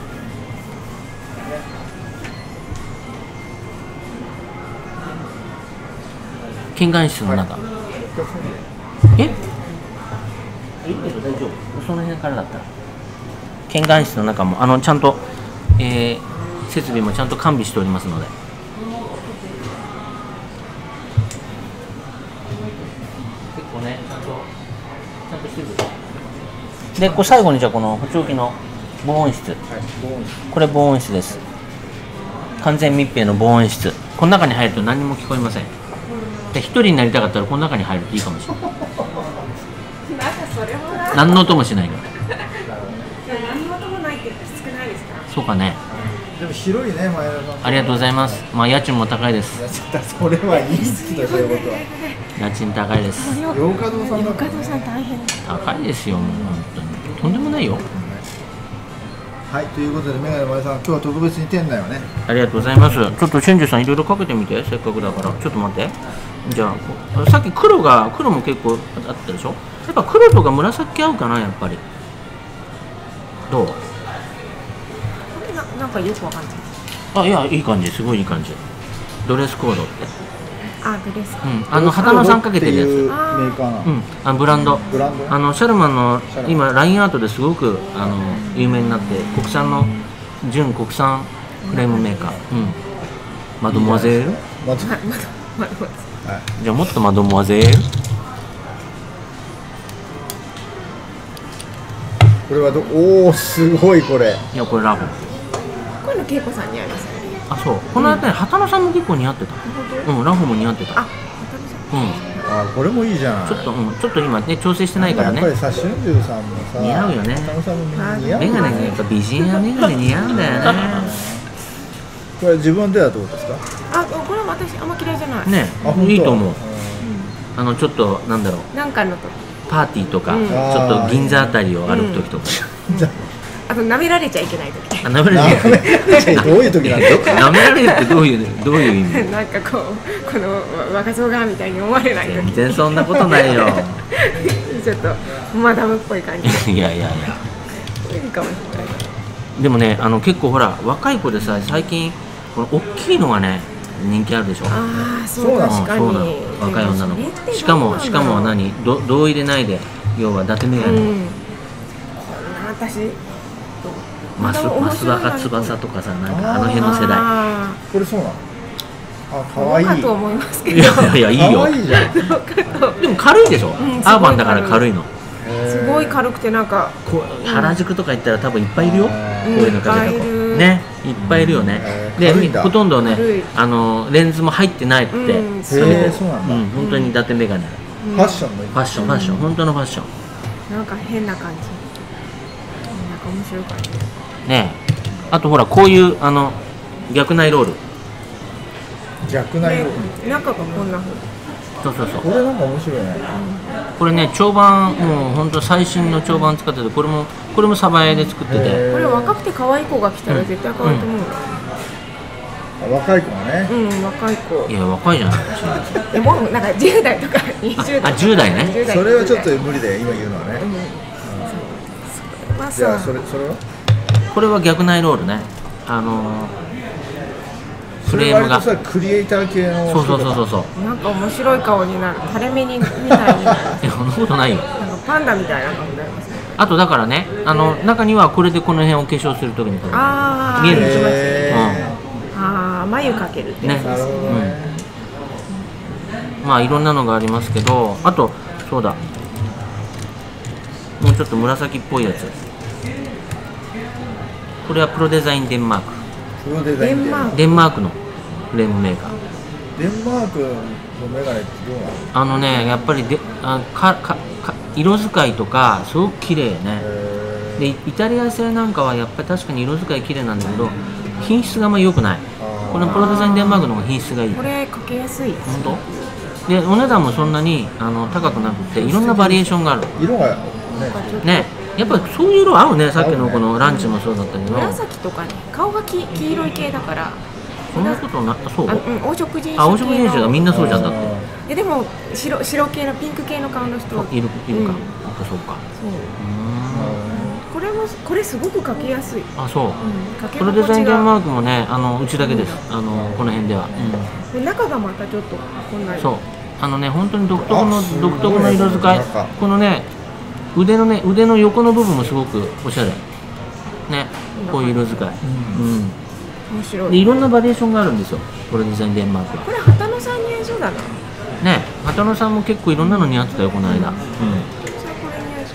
検眼室の中、はい、え？いいけど大丈夫。その辺からだったら。検眼室の中もあのちゃんと、えー、設備もちゃんと完備しておりますので。 でこれ最後にじゃあこの補聴器の防音室、はい、防音室これ防音室です。完全密閉の防音室。この中に入ると何も聞こえません。で一人になりたかったらこの中に入るといいかもしれない。何の音もしないから。 何の音もないってきつくないですか？ そうかね。 でも広いね、前田さん。 ありがとうございます。まあ家賃も高いです。 それはいい好きだ、そういうことは。 家賃高いです。 洋華堂さんだ。 洋華堂さん大変。 高いですよ、もう本当に。とんでもないよ。 はい、ということで、メガネ前さん、今日は特別に店内をね。 ありがとうございます。ちょっと千住さんいろいろかけてみて、せっかくだから。ちょっと待って。じゃあ、さっき黒が、黒も結構あったでしょ。やっぱ黒とか紫合うかな、やっぱり。どう？ な, なんかよくわかんない。 あ、いや、いい感じ、すごいいい感じ。ドレスコードって。 あ、ドレスコード。 うん、あの旗野さんかけてるやつ。 メーカーな。 うん、あ、ブランド。 ブランド。 あのシャルマンの今ラインアートですごくあの有名になって国産の純国産フレームメーカー。うん。マドモアゼール。 マドマドマド。 じゃあもっとマドモアゼール。 これはど、おお、すごいこれ。 いや、これラフ。 これの恵子さん似合いますよね。 あ、そう。この間ね、畑野さんも結構似合ってた。うん、ラフも似合ってた。 あ、 うん。 あ、これもいいじゃん。 ちょっと、うん、ちょっと今ね、調整してないからね。 やっぱりさ、春秋さんもさ。 似合うよね。 畑野さんも似合う。 メガネがやっぱ美人はメガネ似合うんだよね。 これ自分ではどうですか？ あ、これも私あんま嫌いじゃない。 ね、いいと思う。あのちょっとなんだろう。 なんかの時。 パーティーとか、ちょっと銀座あたりを歩く時とか。 あと舐められちゃいけない時。 あ、舐められちゃいけない。 どういう時なんだ。 舐められるってどういうどういう意味？ なんかこうこの若造がみたいに思われない時。 全然そんなことないよ。 ちょっとマダムっぽい感じ。 いやいやいや。 いいかもしれない。 でもね、あの結構ほら若い子でさ、最近この大きいのがね人気あるでしょ。 ああ、そう確かに。 そうなの。若い女の子。しかもしかも何？ど同意でないで、要は伊達メガネ。こんな私。 マスマスバカ翼とかさ、なんかあの辺の世代。 これそうなの？あ、可愛い。 いと思いますけど。 いやいやいいよ。 可愛いじゃん。 でも軽いでしょ。アーバンだから軽いの。 すごい軽くてなんか原宿とか行ったら多分いっぱいいるよ。こういうのかけた子ね、いっぱいいるよね。でほとんどね、あのレンズも入ってないって。 へえ、そうなんだ。 本当に伊達メガネ。 ファッションのファッションファッション本当のファッション。 なんか変な感じ。なんか面白い感じ。 ねえ、あとほらこういうあの逆ナイロール。 逆ナイロール。 中がこんな風。 そうそうそう。 これなんか面白いね。 これね、長板もう本当最新の長板使ってて、これもこれも鯖江で作ってて。 これ若くて可愛い子が来たら絶対可愛いと思うよ。 若い子がね。 うん、若い子。 いや若いじゃない。 でもなんかじゅう代とかにじゅう代。 あ、じゅう代ね。 それはちょっと無理で今言うのはね。じゃあそれそれは？ これは逆ナイロールね。あのフレームがクリエイター系の。 そうそうそうそうそう。 なんか面白い顔になる。垂れ目にみたいになる。 いやそんなことないよ。 なんかパンダみたいな顔になりますね。 あとだからね、あの中にはこれでこの辺を化粧するときに見えるでしょ。 ああ、眉かけるってやつですよね。 まあいろんなのがありますけど、あとそうだ。もうちょっと紫っぽいやつ。これはプロデザインデンマーク。 プロデザインデンマーク。 デンマークのフレームメーカー。 デンマークのメガネってどうなの？ あのね、やっぱりであかかか色使いとかすごく綺麗ね。でイタリア製なんかはやっぱり確かに色使い綺麗なんだけど品質があんまり良くない。このプロデザインデンマークの方が品質がいい。 これかけやすい。 本当？でお値段もそんなにあの高くなくていろんなバリエーションがある。 色がね。やっぱりそういう色合うね。さっきのこのランチもそうだったけど。 紫とかね、顔がき黄色い系だから。 そんなことなったそう。 うん、黄色人種。 あ、黄色人種がみんなそうじゃんだって。 え、でも白白系のピンク系の顔の人いるいるか。そうか。 そう。これもこれすごくかけやすい。 あ、そう。プロデザインデンマークもね、あのうちだけです。あのこの辺では。 中がまたちょっとこんな。 そう。あのね、本当に独特の独特の色使い。このね、腕のね腕の横の部分もすごくおしゃれ。ね、こういう色使い。うん。 面白い。 でいろんなバリエーションがあるんですよ。プロデザインデンマークは。 これ畑野さんに合いそうだな。 ね、畑野さんも結構いろんなの似合ってたよこの間。うん。 これ似合いそ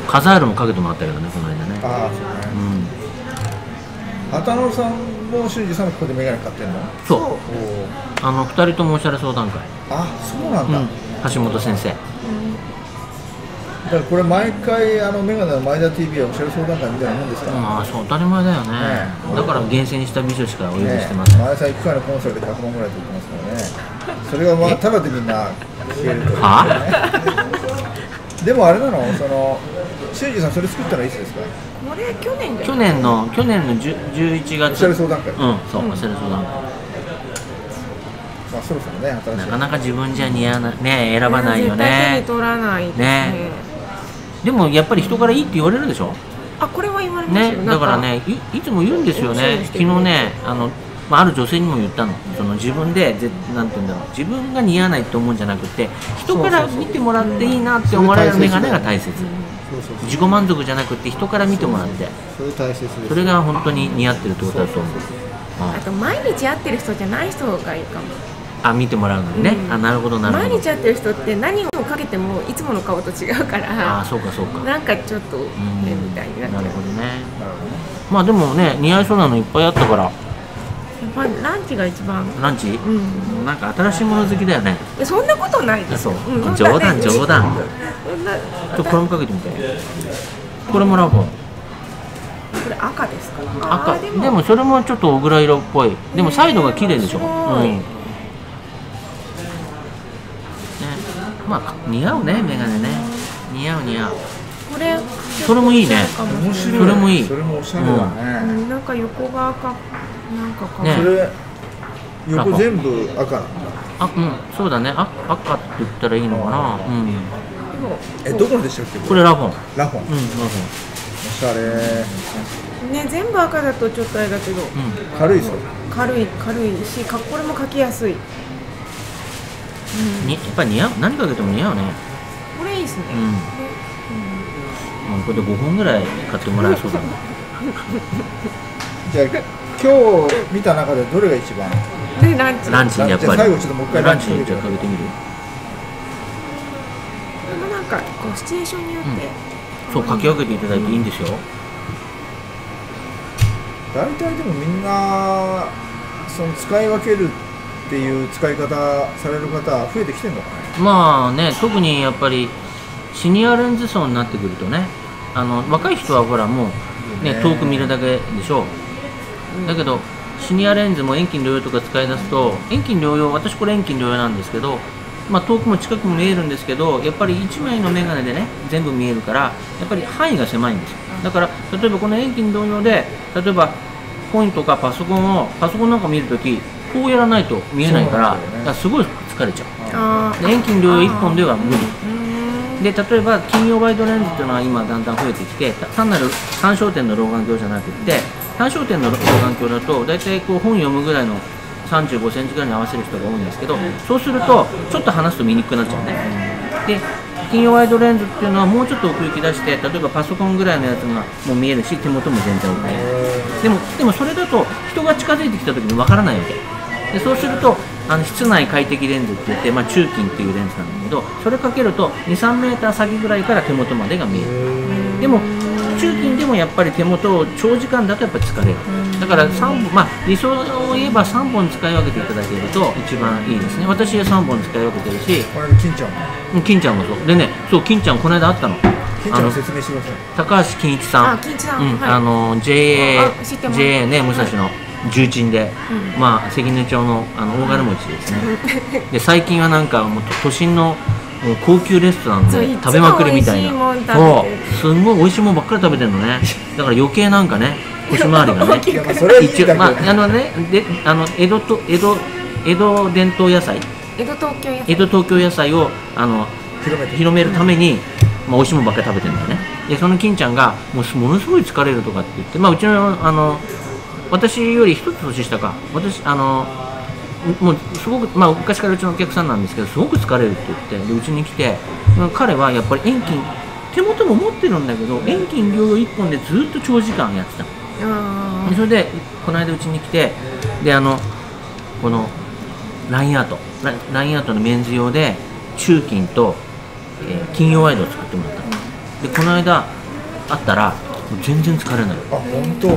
カザールもかけてもらったけどね、この間ね。 ああ、そうね。うん。畑野さんも修二さんもここでメガネ買ってんの？ そう。あの二人ともおしゃれ相談会。 あ、そうなんだ。うん、 橋本先生。 だからこれ毎回あのメガネの前田 ティーブイ はおしゃれ相談会みたいなもんですから。 まあそう当たり前だよね。ね、だから厳選した美女しかお呼びしてます。 ね、前田さんいっかいのコンサルでひゃくまんぐらい取ってますからね。それがまあただでみんな消えるという、ね。はあ？でもあれなの、その修二さんそれ作ったのいつですか？ これ去年去年の去年のじゅういちがつ。 おしゃれ相談会。 うん、そう、おしゃれ相談会。 まあそろそろね、新しい。 なかなか自分じゃ似合わないね、選ばないよね。 絶対手に取らないですね。 でもやっぱり人からいいって言われるでしょ。 あ、これは言われますよね。だからね、い、いつも言うんですよね。昨日ね、あの、まあ、ある女性にも言ったの。その自分で、ぜ、なんて言うんだろう。自分が似合わないって思うんじゃなくて、人から見てもらっていいなって思われる眼鏡が大切。自己満足じゃなくて、人から見てもらって。 それ大切です。 それが本当に似合ってるってことだと思う。 あと毎日会ってる人じゃない人がいいかも。 あ、見てもらうのにね、うん、あ、なるほどなるほど。 毎日会ってる人って何をかけてもいつもの顔と違うから、 あ、そうかそうか、 なんかちょっとねみたいになっちゃう。 なるほどね。まあでもね、似合いそうなのいっぱいあったから。 やっぱランチが一番。 ランチ？うん。なんか新しいもの好きだよね。 そんなことないですよ。 そう。うん、冗談冗談。ちょっとこれもかけてみて。これもラボ。 これ赤ですか？ 赤。でも、でもそれもちょっと小倉色っぽい。でもサイドが綺麗でしょ。うん。まあ似合うね、メガネね。似合う似合う。 これそれもいいね。それもいい。 それもおしゃれだね。 うん、なんか横が赤、なんかかわいい。 それ横全部赤なんだ。 あ、うん、そうだね。あ、赤って言ったらいいのかな。うん。 え、どこでしたっけ？ これラフォン。 ラフォン。うん、ラフォン。おしゃれ。 ね、全部赤だとちょっとあれだけど。 軽いですか？軽い、軽いし、かこれも描きやすい。 にやっぱり似合う、何かけても似合うね。 これいいですね。うん。 うん、これでごほんぐらい買ってもらえそうだな。 じゃあ今日見た中でどれが一番？ でランチ。 ランチやっぱり。 最後ちょっともう一回ランチにじゃあかけてみる。 でもなんかこうシチュエーションによって、 うん、そうかき分けていただいていいんですよ。 大体でもみんなその使い分けるっていう使い方される方増えてきてるのかね。 まあね、特にやっぱりシニアレンズ層になってくるとね、あの若い人はほらもうね、遠く見るだけでしょう。だけどシニアレンズも遠近両用とか使い出すと、遠近両用、私これ遠近両用なんですけど、まあ、遠くも近くも見えるんですけど、やっぱりいちまいの眼鏡でね全部見えるから、やっぱり範囲が狭いんですよ。だから例えばこの遠近同様で、例えばコインとかパソコンをパソコンなんか見るときこうやらないと見えないから、ね、だからすごい疲れちゃう。で遠近両用いっぽんでは無理で、例えば近用ワイドレンズっていうのは今だんだん増えてきて、単なる単焦点の老眼鏡じゃなくて、単焦点の老眼鏡だと大体こう本読むぐらいのさんじゅうごセンチぐらいに合わせる人が多いんですけど、そうするとちょっと離すと見にくくなっちゃうね。で近用ワイドレンズっていうのはもうちょっと奥行き出して、例えばパソコンぐらいのやつがもう見えるし、手元も全然 OK。 でもでもそれだと人が近づいてきた時にわからないわけで、そうするとあの室内快適レンズって言って、まあ、中近っていうレンズなんだけど、それかけるとに、さんメーター先ぐらいから手元までが見える。でも中近でもやっぱり手元を長時間だとやっぱり疲れる。だからさんぼん、まあ理想を言えばさんぼん使い分けていただけると一番いいですね。私はさんぼん使い分けてるし、 これ金ちゃんも金ちゃんもそうでね、そう金ちゃんこの間会ったの。 金ちゃんの説明してください。 高橋金一さん、 あ、金一さん、 うん、 はい、 あの ジェーエー ジェーエー ね、武蔵の重鎮で、うん、まあ関根町のあの大金持ちですね。で最近はなんかもう都心の高級レストランで食べまくりみたいな、そうすんごい美味しいもんばっかり食べてるのね。だから余計なんかね、腰回りがね一応、まああのね、であの江戸と江戸江戸伝統野菜、 江戸東京野菜江戸東京野菜をあの広め広めるために、まあ美味しいもんばっかり食べてるんだよね。でその金ちゃんがもうものすごい疲れるとかって言って、まあうちのあの私より一つ年下か、私あのもうすごく、まあ、昔からうちのお客さんなんですけど、すごく疲れるって言って、でうちに来て、彼はやっぱり遠近、手元も持ってるんだけど、遠近両用いっぽんでずっと長時間やってたの。でそれで、この間うちに来て、であのこのラインアート、ラインアートのメンズ用で、中近と、えー、近用ワイドを作ってもらったの。 でこの間会ったら全然疲れない。 あ、本当。 うん、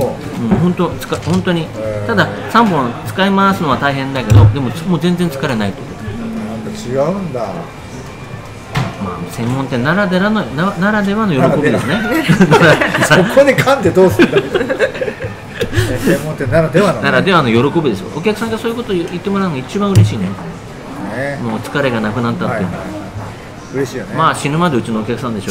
本当つか本当に。たださんぼん使い回すのは大変だけど、でももう全然疲れないってこと。 なんか違うんだ。 まあ専門店ならではのなならではの喜びですね。 そこで噛んでどうするんだ。専門店ならではの、ね、 ならではの喜びですよ。お客さんがそういうこと言ってもらうのが一番嬉しいね。 ね、 もう疲れがなくなったっていう、はいはいはい、 嬉しいよね。 まあ死ぬまでうちのお客さんでしょう。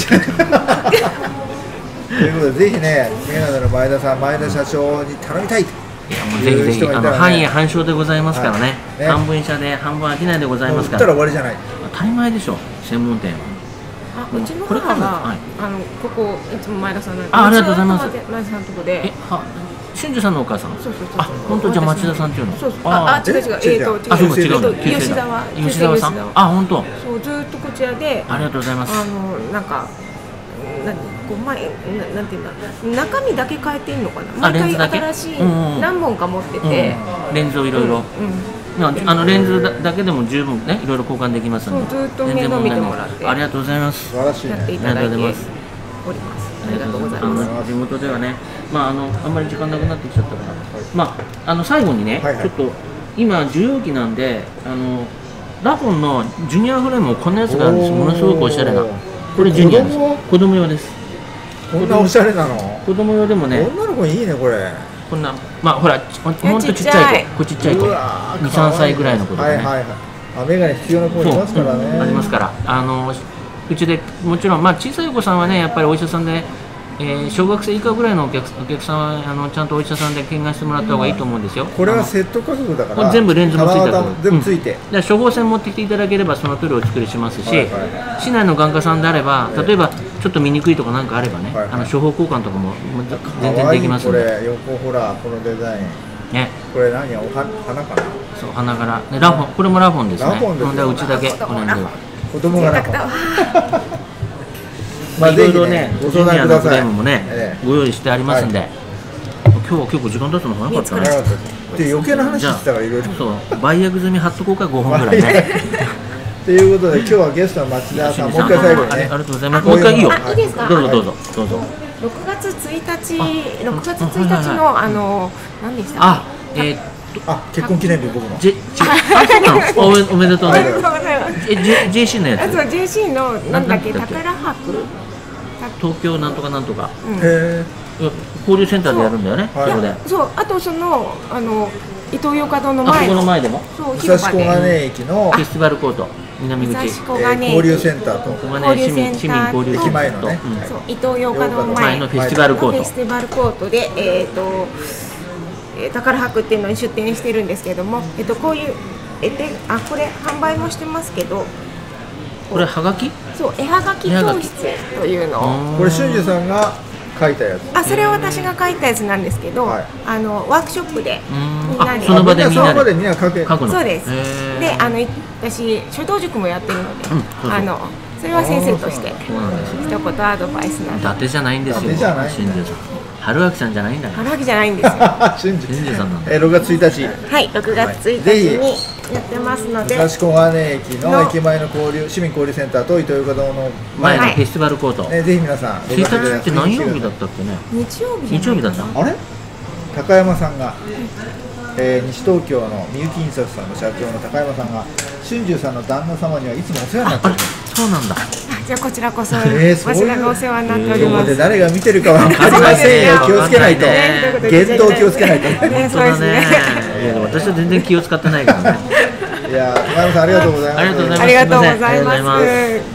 ということでぜひね、メガネの前田さん、前田社長に頼みたいと。 いやもうぜひぜひ、あの半円半勝でございますからね、はいね、半分社で半分商いでございますから。 売ったら終わりじゃない。 当たり前でしょ、専門店は。 あ、うちの母が、はい、あのここいつも前田さんの。 あ、ありがとうございます。 前田さんのとこで。 え、は、俊二さんのお母さん。 そうそうそう。 あ、本当じゃ町田さんっていうの。 そうそう。あ、違う違う。えっと、 あ、そうか違う。 吉沢。 吉沢さん。あ、本当。 そう、ずっとこちらで。 ありがとうございます。 あの、なんか。何こう前ななんていうんだ、中身だけ変えてんのかな。毎回新しい何本か持ってて、 レンズをいろいろ。あのレンズだけでも十分ね、いろいろ交換できますので。 ずっと面倒見てもらって。 ありがとうございます。 素晴らしい。 やっていただいております。ありがとうございます。 地元ではね、まああのあんまり時間なくなってきちゃったから、まああの最後にね、ちょっと今需要期なんで、あのラフォンのジュニアフレームこんなやつがあるんです。ものすごくおしゃれな。これジュニアです。子供用です。 こんなおしゃれなの。 子供用でもね。 女の子いいねこれ。 こんな、まあほら、ほんとちっちゃい子、こちっちゃい子、に、さんさいぐらいの子とかね。 はいはいはい。あ、メガネ必要な子いますからね。 ありますから、あのうちでもちろんまあ小さいお子さんはね、やっぱりお医者さんで。えー、小学生以下ぐらいのお客お客さんはあのちゃんとお医者さんで見学してもらった方がいいと思うんですよ。 これはセット価格だから。これ全部レンズもついた全部ついて。 うん、処方箋持ってきていただければその通りお作りしますし、はいはいはい、市内の眼科さんであれば、例えばちょっと見にくいとかなんかあればね、はいはい、あの処方交換とかも全然できますので。 これ横ほらこのデザイン。ね。これ何やお花かな。 そう花柄。ねラフォンこれもラフォンですね。ラフォンですね。うちだけこの辺では。 子供がラフォン。 まあいろいろね、ご相談ください。フレームもね、ご用意してありますんで、今日結構時間経つの早かったね。 で余計な話してたからいろいろ。 そう、売約済み貼っとこうかごほんぐらいね。 ということで今日はゲストの町田さん、もう一回最後にね。 ありがとうございます。もう一回いいよ。 いいですか。 どうぞどうぞどうぞ。 ろくがつついたち、ろくがつついたちのあの何でしたあ、えっと、 あ、結婚記念日僕も。 ジェ、あ、そうなの。おめでとうね。え、ジェイシー のやつ。 そう、ジェイシー のなんだっけ、宝博。 東京なんとかなんとか。 へえ。 交流センターでやるんだよね。そこで。 そう、あとそのあの伊東洋華堂の前。 あそこの前でも。 そう、 武蔵小金駅のフェスティバルコート南口。 交流センターと。 交流センター。市民交流センター。 駅前のね。 そう、伊東洋華堂の前のフェスティバルコート。 フェスティバルコートでえっと宝博っていうのに出店してるんですけれども、えっとこういうえであこれ販売もしてますけど。 これはがき？ そう、絵はがき教室というのを。 これ俊二さんが書いたやつ。 あ、それは私が書いたやつなんですけど、はい、あのワークショップでみんなでその場でみんなでみんな書くの。 そうです。で、あの私書道塾もやってるので、うん、そうそうあのそれは先生として一言アドバイスなんで。 伊達じゃないんですよ。俊二さん。春明さんじゃないんだよ。 春明じゃないんですよ。 俊二さんなんだ。 え、ろくがつついたち。 はい、ろくがつついたちにやってますので。 武蔵小金駅の駅前の交流市民交流センターと伊東洋華堂の前のフェスティバルコート。 ね、ぜひ皆さん。 ついたちって何曜日だったっけね。 日曜日。 日曜日だった。 あれ？高山さんが、えー、西東京のみゆき印刷さんの社長の高山さんが俊二さんの旦那様にはいつもお世話になってる。 そうなんだ。じゃあこちらこそ、えー、こちらがお世話になっております。 で誰が見てるかわかりませんよ。気をつけないと。言動気をつけないと。 ね、そうですね。いや私は全然気を使ってないからね。 いや、高山さんありがとうございます。 ありがとうございます。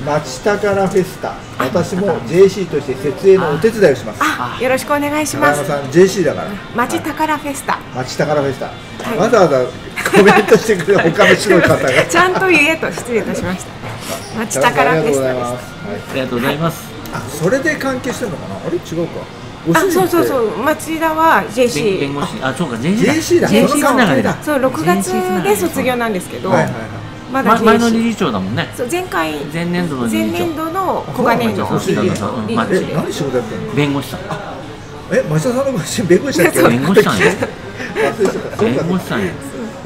町宝フェスタ。私も ジェイシー として設営のお手伝いをします。 よろしくお願いします。 高山さん ジェイシー だから。 町宝フェスタ。 町宝フェスタ。わざわざコメントしてくれる他の白い方が。 ちゃんと言えと失礼いたしました。町宝フェスタです。 ありがとうございます。 あ、それで関係してるのかな。あれ違うか。 あ、そうそうそう。町田は ジェイシー。 弁護士。あ、そうか ジェイシー だ。 ジェイシー つながりだ。 そう、ろくがつで卒業なんですけど。 まだ前の理事長だもんね。 そう、前回前年度の理事長。 前年度の小金井の理事長。 え、何仕事やってるの？ 弁護士さん。 え、町田さんの弁護士だっけ？ 弁護士さんよ。弁護士さんよ。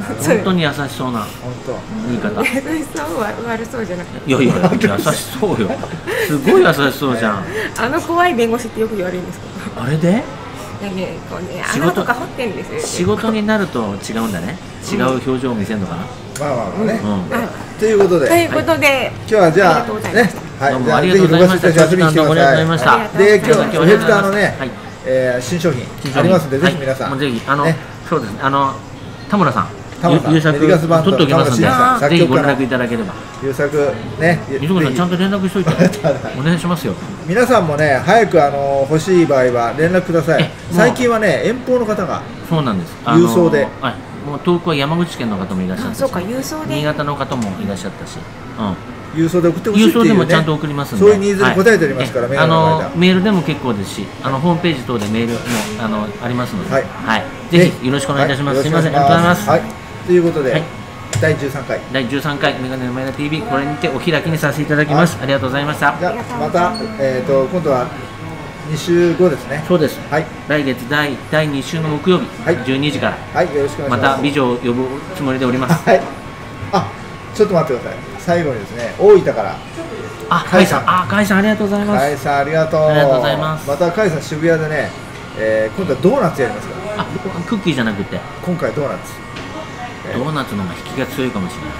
本当に優しそうな言い方。 優しそうは悪そうじゃなくて。 いやいや優しそうよ。すごい優しそうじゃん。 あの怖い弁護士ってよく言われるんですけど。 あれで？ いやね、こうね、穴とか掘ってんですよ。 仕事になると違うんだね。違う表情を見せるのかな。 まあまあまあね。ということで。 ということで、 今日はじゃあね、 はい、どうもありがとうございました。長時間どうもありがとうございました。 で、今日エフェクターのね、新商品ありますんで、ぜひ皆さん。 ぜひあのそうですね、あの田村さん。 優作取っておきますんで、 ぜひご連絡いただければ。 優作ね、 磯村さんちゃんと連絡しといてお願いしますよ。 皆さんもね、早くあの欲しい場合は連絡ください。最近はね、遠方の方がそうなんです。 郵送で、 もう遠くは山口県の方もいらっしゃったし、 そうか郵送で新潟の方もいらっしゃったし、 郵送で送ってほしいっていうね。 郵送でもちゃんと送りますんで、 そういうニーズに応えておりますから、 あのメールでも結構ですし、あのホームページ等でメールもあのありますので、はい、ぜひよろしくお願いいたします。すみません、ありがとうございます。 はい、ということで、だいじゅうさんかいだいじゅうさんかいメガネの前田 ティーブイ、これにてお開きにさせていただきます。ありがとうございました。 じゃあまたえっと今度はに週後ですね。 そうです。はい。来月第第に週の木曜日、じゅうにじから、 はい、よろしくお願いします。 また美女を呼ぶつもりでおります。 はい。あ、ちょっと待ってください。最後にですね、大分から。 あ、甲斐さん、あ、甲斐さんありがとうございます。 甲斐さんありがとう。 ありがとうございます。 また甲斐さん渋谷でね、えー、今度はドーナツやりますから。 あ、クッキーじゃなくて。 今回ドーナツ。 ドーナツの方が引きが強いかもしれない。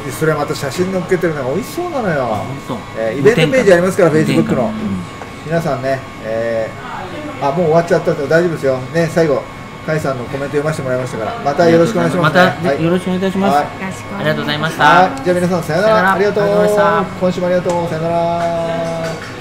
それはまた写真載っけてるのが美味しそうなのよ。 本当。 えー、イベントページありますから、フェイスブックの。皆さんね、えー、あ、もう終わっちゃったんで大丈夫ですよ。ね、最後、甲斐さんのコメント読ませてもらいましたから、またよろしくお願いします、ね。 またよろしくお願いいたします。 ありがとうございました。 じゃあ皆さんさよなら。ありがとう。今週もありがとう。さよなら。